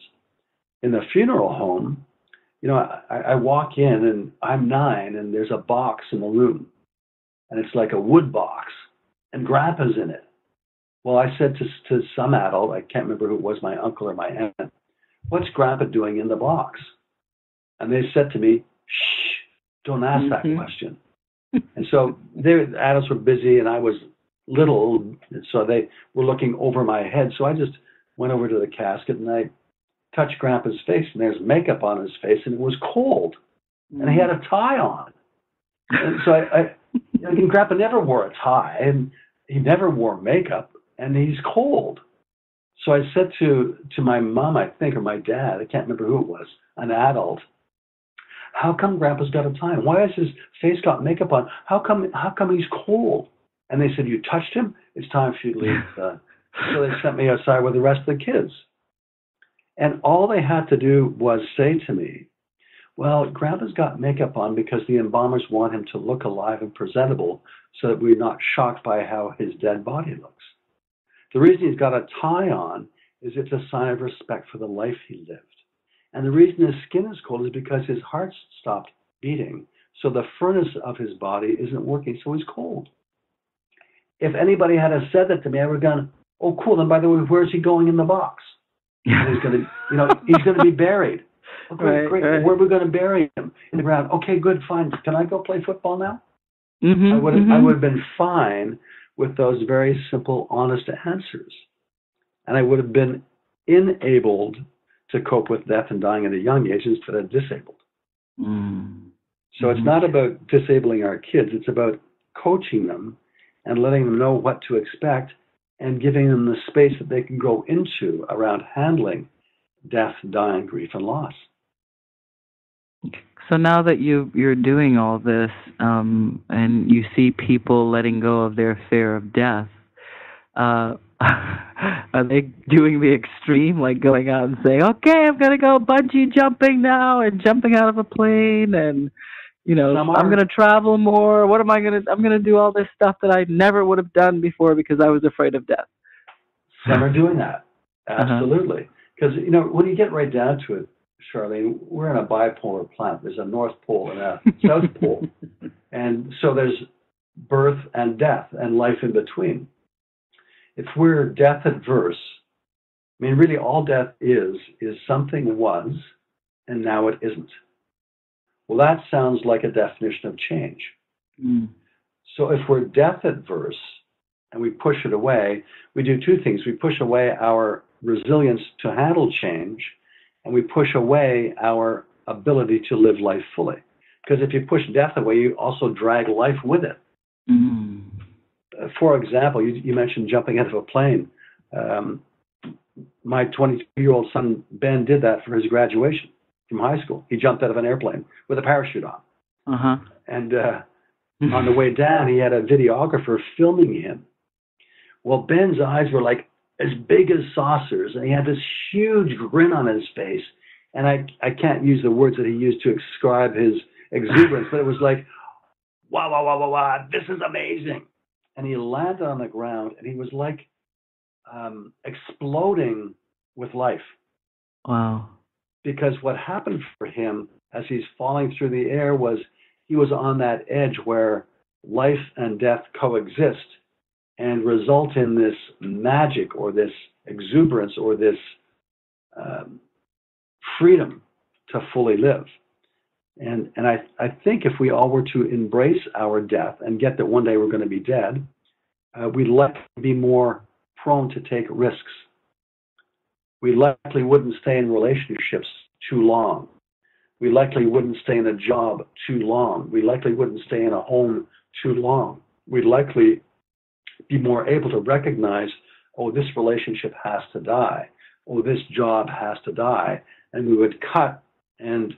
In the funeral home, you know, I, I walk in and I'm nine and there's a box in the room and it's like a wood box and Grandpa's in it. Well, I said to, to some adult, I can't remember who it was, my uncle or my aunt, what's Grandpa doing in the box? And they said to me, shh, don't ask mm-hmm. that question. And so the adults were busy and I was little, and so they were looking over my head. So I just went over to the casket and I touched Grandpa's face, and there's makeup on his face, and it was cold, and he had a tie on. And so I, I you know, Grandpa never wore a tie, and he never wore makeup, and he's cold. So I said to to my mom, I think, or my dad, I can't remember who it was, an adult, how come Grandpa's got a tie on? Why has his face got makeup on? How come how come he's cold? And they said, you touched him? It's time for you to leave. Uh, so they sent me outside with the rest of the kids. And all they had to do was say to me, well, Grandpa's got makeup on because the embalmers want him to look alive and presentable so that we're not shocked by how his dead body looks. The reason he's got a tie on is it's a sign of respect for the life he lived. And the reason his skin is cold is because his heart stopped beating. So the furnace of his body isn't working, so he's cold. If anybody had said that to me, I would have gone, oh, cool. And by the way, where's he going in the box? And he's going to, you know, he's going to be buried. Oh, great, right, great. right. Where are we going to bury him? In the ground. Okay, good, fine. Can I go play football now? Mm-hmm, I would have, mm-hmm. I would have been fine with those very simple, honest answers. And I would have been enabled to cope with death and dying at a young age instead of disabled. Mm-hmm. So it's not about disabling our kids. It's about coaching them and letting them know what to expect and giving them the space that they can grow into around handling death, dying, grief, and loss. So now that you, you're doing all this, um, and you see people letting go of their fear of death, uh, are they doing the extreme, like going out and saying, okay, I'm going to go bungee jumping now and jumping out of a plane and, you know, I'm going to travel more. What am I going to, I'm going to do all this stuff that I never would have done before because I was afraid of death. Some are doing that. Absolutely. Because, uh-huh. you know, when you get right down to it, Charlene, we're in a bipolar planet. There's a North Pole and a South Pole. And so there's birth and death and life in between. If we're death adverse, I mean, really all death is, is something was and now it isn't. Well, that sounds like a definition of change. Mm. So if we're death adverse and we push it away, we do two things. We push away our resilience to handle change, and we push away our ability to live life fully. Because if you push death away, you also drag life with it. Mm. Uh, for example, you, you mentioned jumping out of a plane. Um, my twenty-two-year-old son, Ben, did that for his graduation from high school. He jumped out of an airplane with a parachute on. Uh-huh. And uh, on the way down, he had a videographer filming him. Well, Ben's eyes were like as big as saucers, and he had this huge grin on his face. And I, I can't use the words that he used to describe his exuberance, but it was like, wow, wow, wow, wow, wow, this is amazing. And he landed on the ground, and he was like um, exploding with life. Wow. Because what happened for him as he's falling through the air was he was on that edge where life and death coexist and result in this magic or this exuberance or this um, freedom to fully live. And and I, I think if we all were to embrace our death and get that one day we're going to be dead, uh, we'd likely be more prone to take risks. We likely wouldn't stay in relationships too long. We likely wouldn't stay in a job too long. We likely wouldn't stay in a home too long. We'd likely be more able to recognize, oh, this relationship has to die. Oh, this job has to die. And we would cut and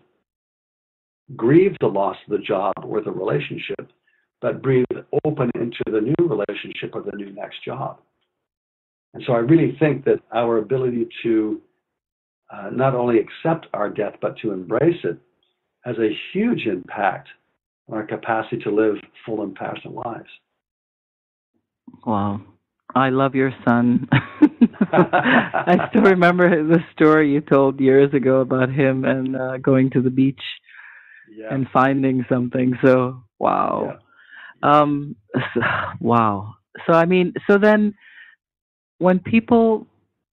grieve the loss of the job or the relationship, but breathe open into the new relationship or the new next job. And so I really think that our ability to uh, not only accept our death, but to embrace it has a huge impact on our capacity to live full and passionate lives. Wow. I love your son. I still remember the story you told years ago about him and uh, going to the beach yeah. and finding something. So, wow. Yeah. Um, so, wow. So, I mean, so then when people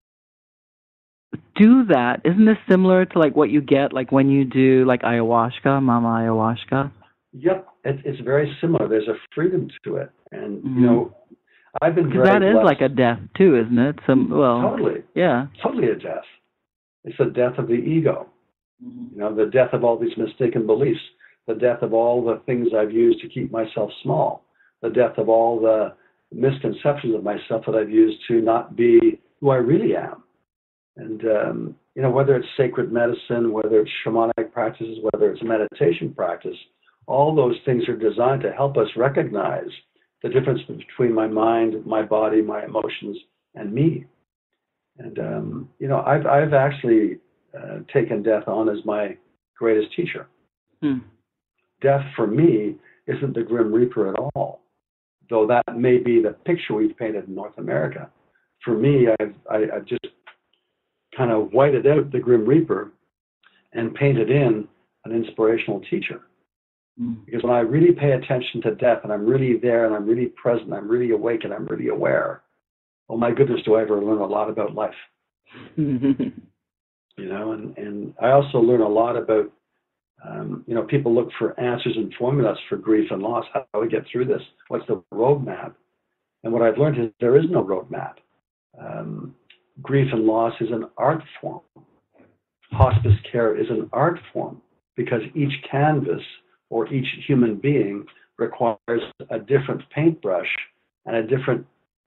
do that, isn't this similar to like what you get like when you do like ayahuasca, mama ayahuasca? Yep. It, it's very similar. There's a freedom to it. And, mm-hmm. you know, I've been very that is blessed. like a death too, isn't it? Some well, totally, yeah, totally a death. It's the death of the ego. Mm-hmm. You know, the death of all these mistaken beliefs, the death of all the things I've used to keep myself small, the death of all the misconceptions of myself that I've used to not be who I really am. And um, you know, whether it's sacred medicine, whether it's shamanic practices, whether it's meditation practice, all those things are designed to help us recognize the difference between my mind, my body, my emotions, and me. And, um, you know, I've, I've actually uh, taken death on as my greatest teacher. Hmm. Death, for me, isn't the Grim Reaper at all, though that may be the picture we've painted in North America. For me, I've, I, I've just kind of whited out the Grim Reaper and painted in an inspirational teacher. Because when I really pay attention to death and I'm really there and I'm really present, I'm really awake and I'm really aware, oh my goodness, do I ever learn a lot about life. You know, and, and I also learn a lot about, um, you know, people look for answers and formulas for grief and loss. How do we get through this? What's the roadmap? And what I've learned is there is no roadmap. Um, grief and loss is an art form. Hospice care is an art form because each canvas or each human being requires a different paintbrush and a different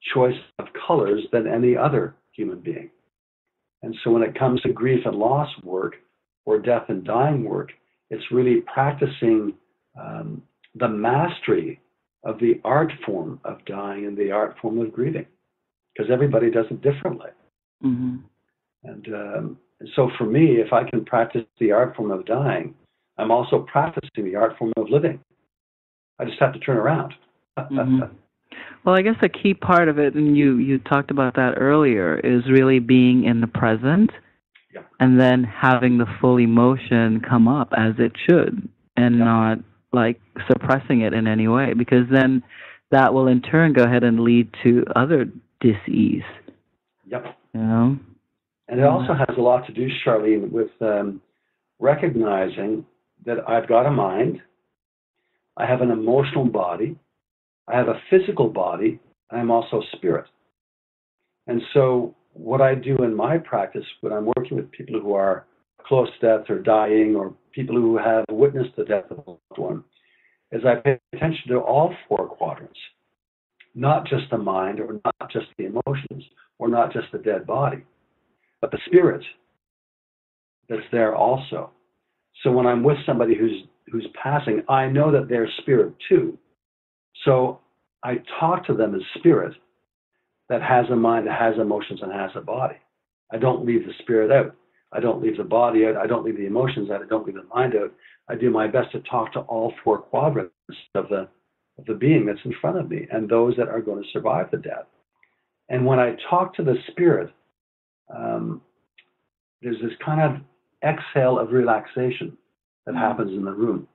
choice of colors than any other human being. And so when it comes to grief and loss work or death and dying work, it's really practicing um, the mastery of the art form of dying and the art form of grieving, because everybody does it differently. Mm-hmm. And, um, and so for me, if I can practice the art form of dying, I'm also practicing the art form of living. I just have to turn around. Mm-hmm. Well, I guess a key part of it, and you, you talked about that earlier, is really being in the present, yeah. and then having the full emotion come up as it should, and yeah. not like suppressing it in any way, because then that will in turn go ahead and lead to other dis-ease. Yep. You know? And it also has a lot to do, Charlene, with um, recognizing that I've got a mind, I have an emotional body, I have a physical body, and I'm also spirit. And so what I do in my practice when I'm working with people who are close to death or dying, or people who have witnessed the death of a loved one, is I pay attention to all four quadrants, not just the mind, or not just the emotions, or not just the dead body, but the spirit that's there also. So when I'm with somebody who's who's passing, I know that they're spirit too. So I talk to them as spirit that has a mind, that has emotions, and has a body. I don't leave the spirit out. I don't leave the body out. I don't leave the emotions out. I don't leave the mind out. I do my best to talk to all four quadrants of the of the being that's in front of me and those that are going to survive the death. And when I talk to the spirit, um, there's this kind of exhale of relaxation that happens in the room.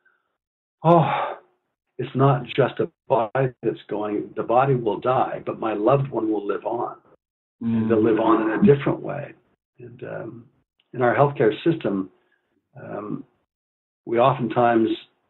Oh, it's not just a body that's going, the body will die, but my loved one will live on. Mm. And they'll live on in a different way. And um, in our healthcare system, um, we oftentimes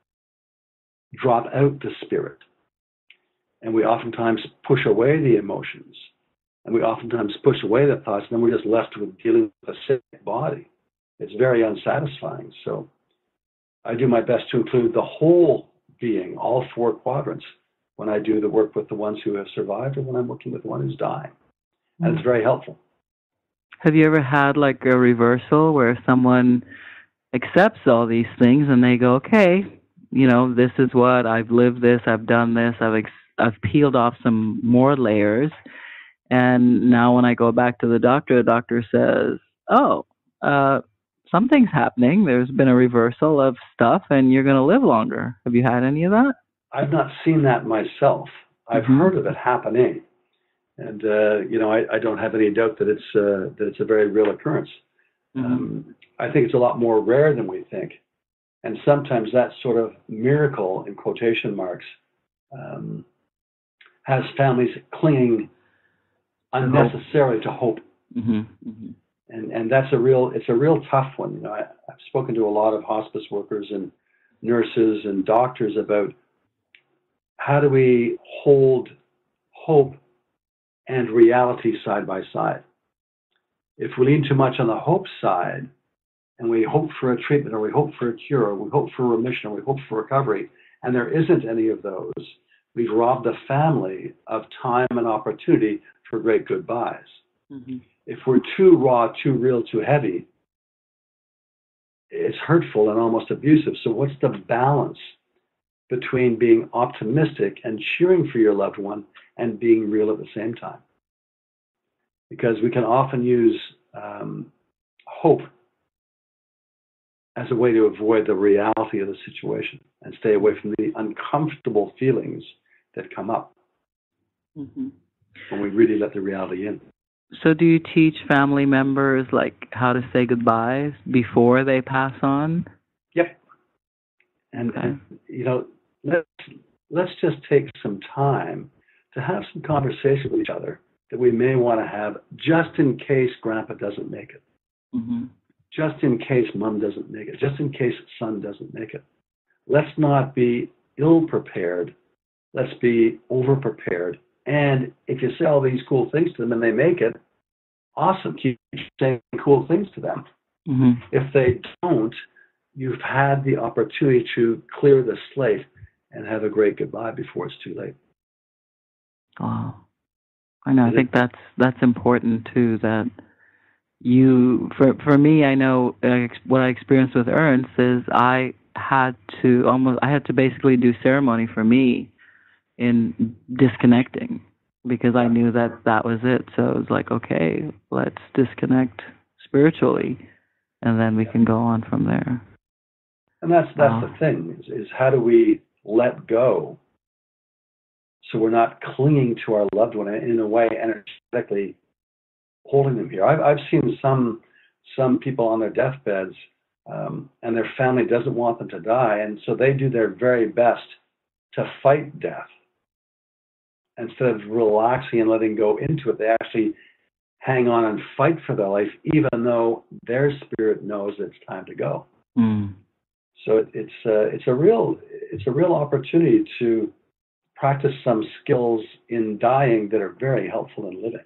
drop out the spirit. And we oftentimes push away the emotions. And we oftentimes push away the thoughts, and then we're just left with dealing with a sick body. It's very unsatisfying. So I do my best to include the whole being, all four quadrants, when I do the work with the ones who have survived or when I'm working with the one who's dying. And mm-hmm. it's very helpful. Have you ever had like a reversal where someone accepts all these things and they go, okay, you know, this is what, I've lived this, I've done this, I've ex- I've peeled off some more layers, and now when I go back to the doctor, the doctor says, oh, uh, something's happening. There's been a reversal of stuff, and you're going to live longer. Have you had any of that? I've not seen that myself. I've mm-hmm. heard of it happening, and uh, you know, I, I don't have any doubt that it's uh, that it's a very real occurrence. Mm-hmm. Um, I think it's a lot more rare than we think, and sometimes that sort of miracle, in quotation marks, um, has families clinging unnecessarily to hope. Mm-hmm. Mm-hmm. And and that's a real, it's a real tough one. You know, I, I've spoken to a lot of hospice workers and nurses and doctors about how do we hold hope and reality side by side. If we lean too much on the hope side and we hope for a treatment or we hope for a cure or we hope for remission or we hope for recovery, and there isn't any of those, we've robbed the family of time and opportunity for great goodbyes. Mm-hmm. If we're too raw, too real, too heavy, it's hurtful and almost abusive. So what's the balance between being optimistic and cheering for your loved one and being real at the same time? Because we can often use um, hope as a way to avoid the reality of the situation and stay away from the uncomfortable feelings that come up mm-hmm. when we really let the reality in. So do you teach family members like how to say goodbyes before they pass on? Yep. And, okay. and you know, let's let's just take some time to have some conversation with each other that we may want to have just in case Grandpa doesn't make it. Mm-hmm. Just in case Mom doesn't make it. Just in case Son doesn't make it. Let's not be ill-prepared. Let's be over-prepared. And if you say all these cool things to them and they make it, awesome. Keep saying cool things to them. Mm-hmm. If they don't, you've had the opportunity to clear the slate and have a great goodbye before it's too late. Wow. I know. I think that's that's important too. That you, for for me, I know uh, what I experienced with Ernst is I had to almost, I had to basically do ceremony for me in disconnecting because I knew that that was it. So it was like, okay, let's disconnect spiritually, and then we can go on from there. And that's that's wow. the thing is, is how do we let go so we're not clinging to our loved one in a way energetically holding them here. I've I've seen some some people on their deathbeds um, and their family doesn't want them to die, and so they do their very best to fight death. Instead of relaxing and letting go into it, they actually hang on and fight for their life, even though their spirit knows it's time to go. Mm. So it, it's uh, it's a real it's a real opportunity to practice some skills in dying that are very helpful in living.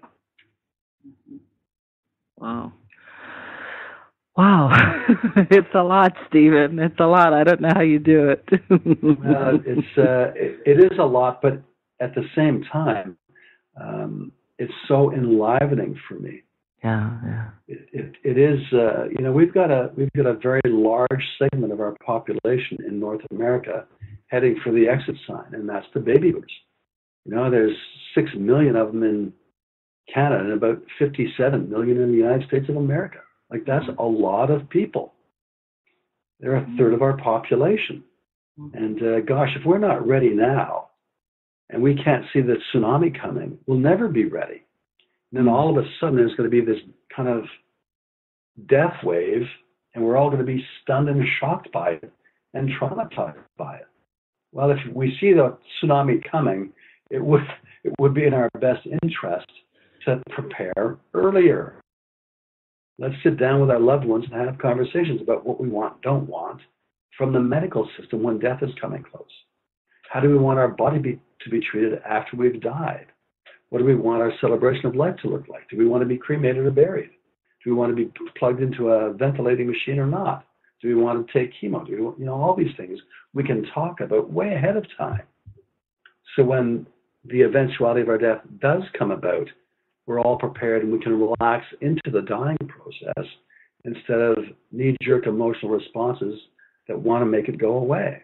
Wow. Wow. It's a lot, Stephen. It's a lot. I don't know how you do it. uh, it's uh, it, it is a lot, but at the same time, um, it's so enlivening for me. Yeah, yeah. It it, it is. Uh, you know, we've got a we've got a very large segment of our population in North America heading for the exit sign, and that's the baby boomers. You know, there's six million of them in Canada and about fifty-seven million in the United States of America. Like, that's a lot of people. They're a third of our population. And uh, gosh, if we're not ready now, and we can't see the tsunami coming, we'll never be ready. And then all of a sudden, there's going to be this kind of death wave, and we're all going to be stunned and shocked by it and traumatized by it. Well, if we see the tsunami coming, it would it would be in our best interest to prepare earlier. Let's sit down with our loved ones and have conversations about what we want, don't want, from the medical system when death is coming close. How do we want our body be, to be treated after we've died? What do we want our celebration of life to look like? Do we want to be cremated or buried? Do we want to be plugged into a ventilating machine or not? Do we want to take chemo? Do we, you know, all these things we can talk about way ahead of time. So when the eventuality of our death does come about, we're all prepared and we can relax into the dying process instead of knee-jerk emotional responses that want to make it go away.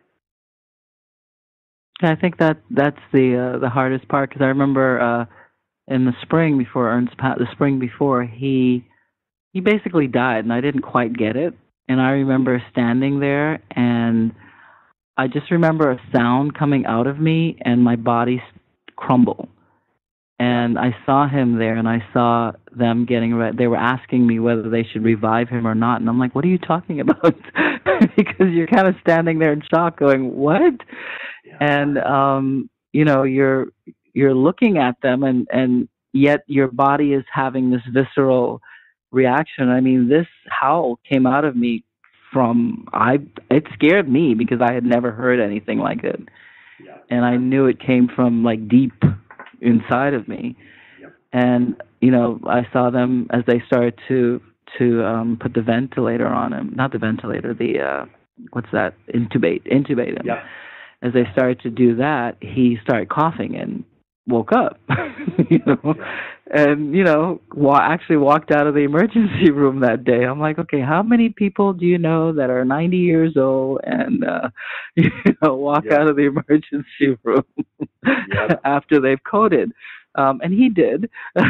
I think that that's the uh, the hardest part, because I remember uh, in the spring before Ernst, the spring before he he basically died, and I didn't quite get it. And I remember standing there, and I just remember a sound coming out of me, and my body crumble. And I saw him there, and I saw them getting ready. They were asking me whether they should revive him or not. And I'm like, what are you talking about? Because you're kind of standing there in shock going, what? Yeah. And, um, you know, you're you're looking at them, and, and yet your body is having this visceral reaction. I mean, this howl came out of me from, I. it scared me because I had never heard anything like it. Yeah. And I knew it came from, like, deep inside of me. Yep. And, you know, I saw them as they started to to um, put the ventilator on him. Not the ventilator, the, uh, what's that? Intubate, intubate him. Yep. As they started to do that, he started coughing and woke up, you know, yep. and, you know, wa- actually walked out of the emergency room that day. I'm like, okay, how many people do you know that are ninety years old and, uh, you know, walk yep. out of the emergency room yep. after they've coded? Um, and he did.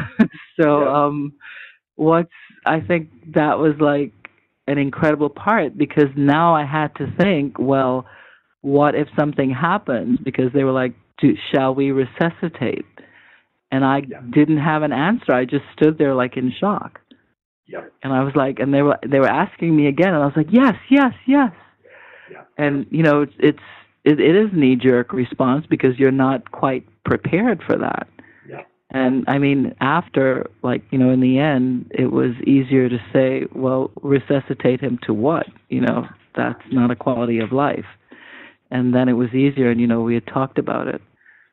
so yep. um, what's, I think that was like an incredible part, because now I had to think, well, what if something happens? Because they were like, Do, shall we resuscitate? And I yeah. didn't have an answer. I just stood there like in shock. Yeah. And I was like, and they were they were asking me again, and I was like, yes, yes, yes. Yeah. And you know, it's, it's it, it is knee jerk response because you're not quite prepared for that. Yeah. And I mean, after, like, you know, in the end, it was easier to say, well, resuscitate him to what? You know, that's not a quality of life. And then it was easier, and, you know, we had talked about it.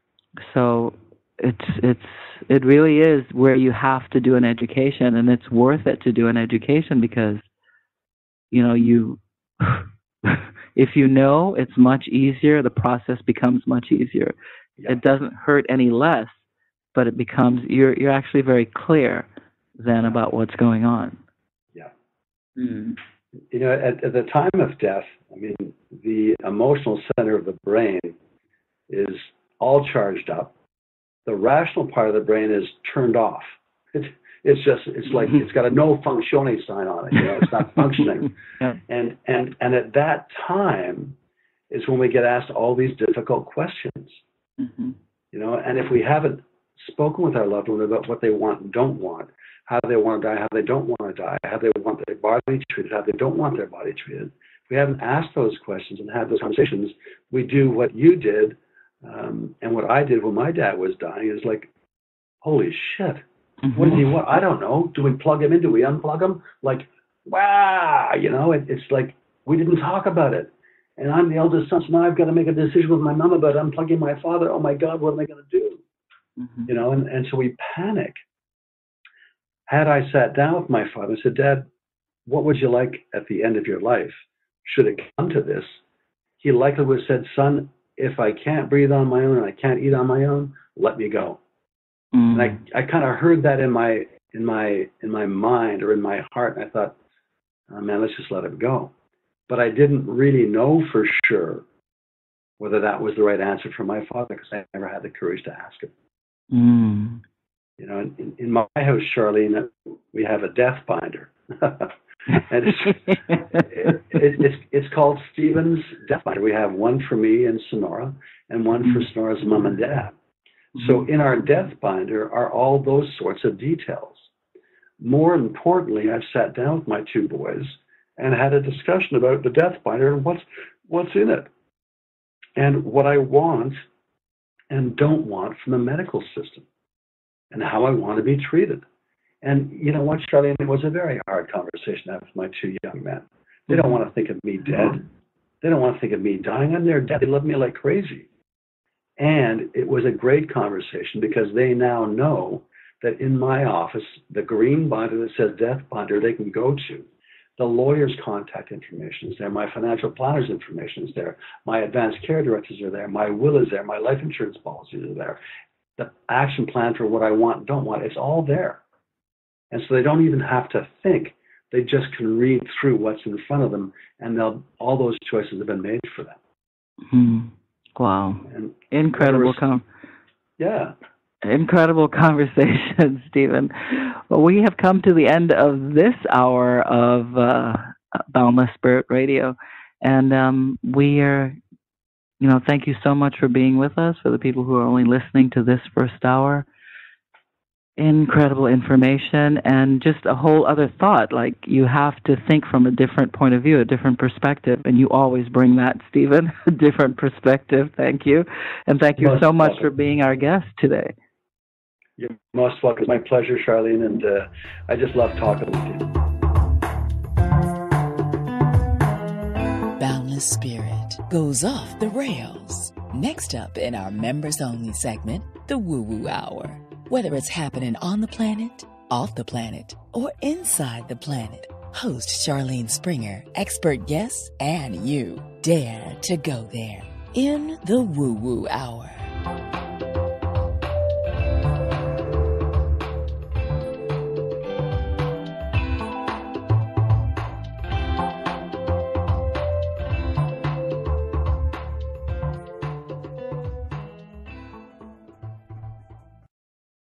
So it's it's it really is where you have to do an education, and it's worth it to do an education because, you know, you if you know, it's much easier. The process becomes much easier. Yeah. It doesn't hurt any less but it becomes, you're you're actually very clear then about what's going on. Yeah. Mm. You know, at, at the time of death, I mean, the emotional center of the brain is all charged up. The rational part of the brain is turned off. It, it's just, it's like, it's got a no funccione sign on it. You know, it's not functioning. Yeah. And, and, and at that time is when we get asked all these difficult questions. Mm-hmm. You know, and if we haven't spoken with our loved one about what they want and don't want, how they want to die, how they don't want to die, how they want their body treated, how they don't want their body treated, if we haven't asked those questions and had those conversations, we do what you did um, and what I did when my dad was dying is like, holy shit, mm-hmm. what does he want? I don't know. Do we plug him in? Do we unplug him? Like, wow, you know, it, it's like we didn't talk about it. And I'm the eldest son, so now I've got to make a decision with my mom about unplugging my father. Oh my God, what am I going to do? Mm-hmm. You know, and, and so we panic. Had I sat down with my father and said, Dad, what would you like at the end of your life? Should it come to this? He likely would have said, son, if I can't breathe on my own and I can't eat on my own, let me go. Mm-hmm. And I, I kind of heard that in my in my in my mind or in my heart, and I thought, oh, man, let's just let him go. But I didn't really know for sure whether that was the right answer for my father because I never had the courage to ask him. Mm. You know, in, in my house, Charlene, we have a death binder. and it's, it, it, it's, it's called Stephen's Death Binder. We have one for me and Sonora and one mm-hmm. for Sonora's mom and dad. Mm-hmm. So in our death binder are all those sorts of details. More importantly, I've sat down with my two boys and had a discussion about the death binder and what's, what's in it and what I want and don't want from the medical system and how I want to be treated. And you know what, Charlene, it was a very hard conversation to have with my two young men. They don't want to think of me dead. They don't want to think of me dying. I'm their dad. They love me like crazy. And it was a great conversation because they now know that in my office, the green binder that says death binder, they can go to. The lawyer's contact information is there. My financial planner's information is there. My advanced care directives are there. My will is there. My life insurance policies are there. The action plan for what I want and don't want, it's all there. And so they don't even have to think. They just can read through what's in front of them, and they'll, all those choices have been made for them. Mm-hmm. Wow. And Incredible. Was, com- yeah. Incredible conversation, Stephen. Well, we have come to the end of this hour of uh, Boundless Spirit Radio. And um, we are, you know, thank you so much for being with us, for the people who are only listening to this first hour. Incredible information and just a whole other thought. Like, you have to think from a different point of view, a different perspective, and you always bring that, Stephen, a different perspective. Thank you. And thank you most so much welcome. for being our guest today. You're most welcome. It's my pleasure, Charlene, and uh, I just love talking with you. Boundless Spirit goes off the rails. Next up in our members-only segment, the Woo Woo Hour. Whether it's happening on the planet, off the planet, or inside the planet, host Charlene Springer, expert guests, and you dare to go there in the Woo Woo Hour.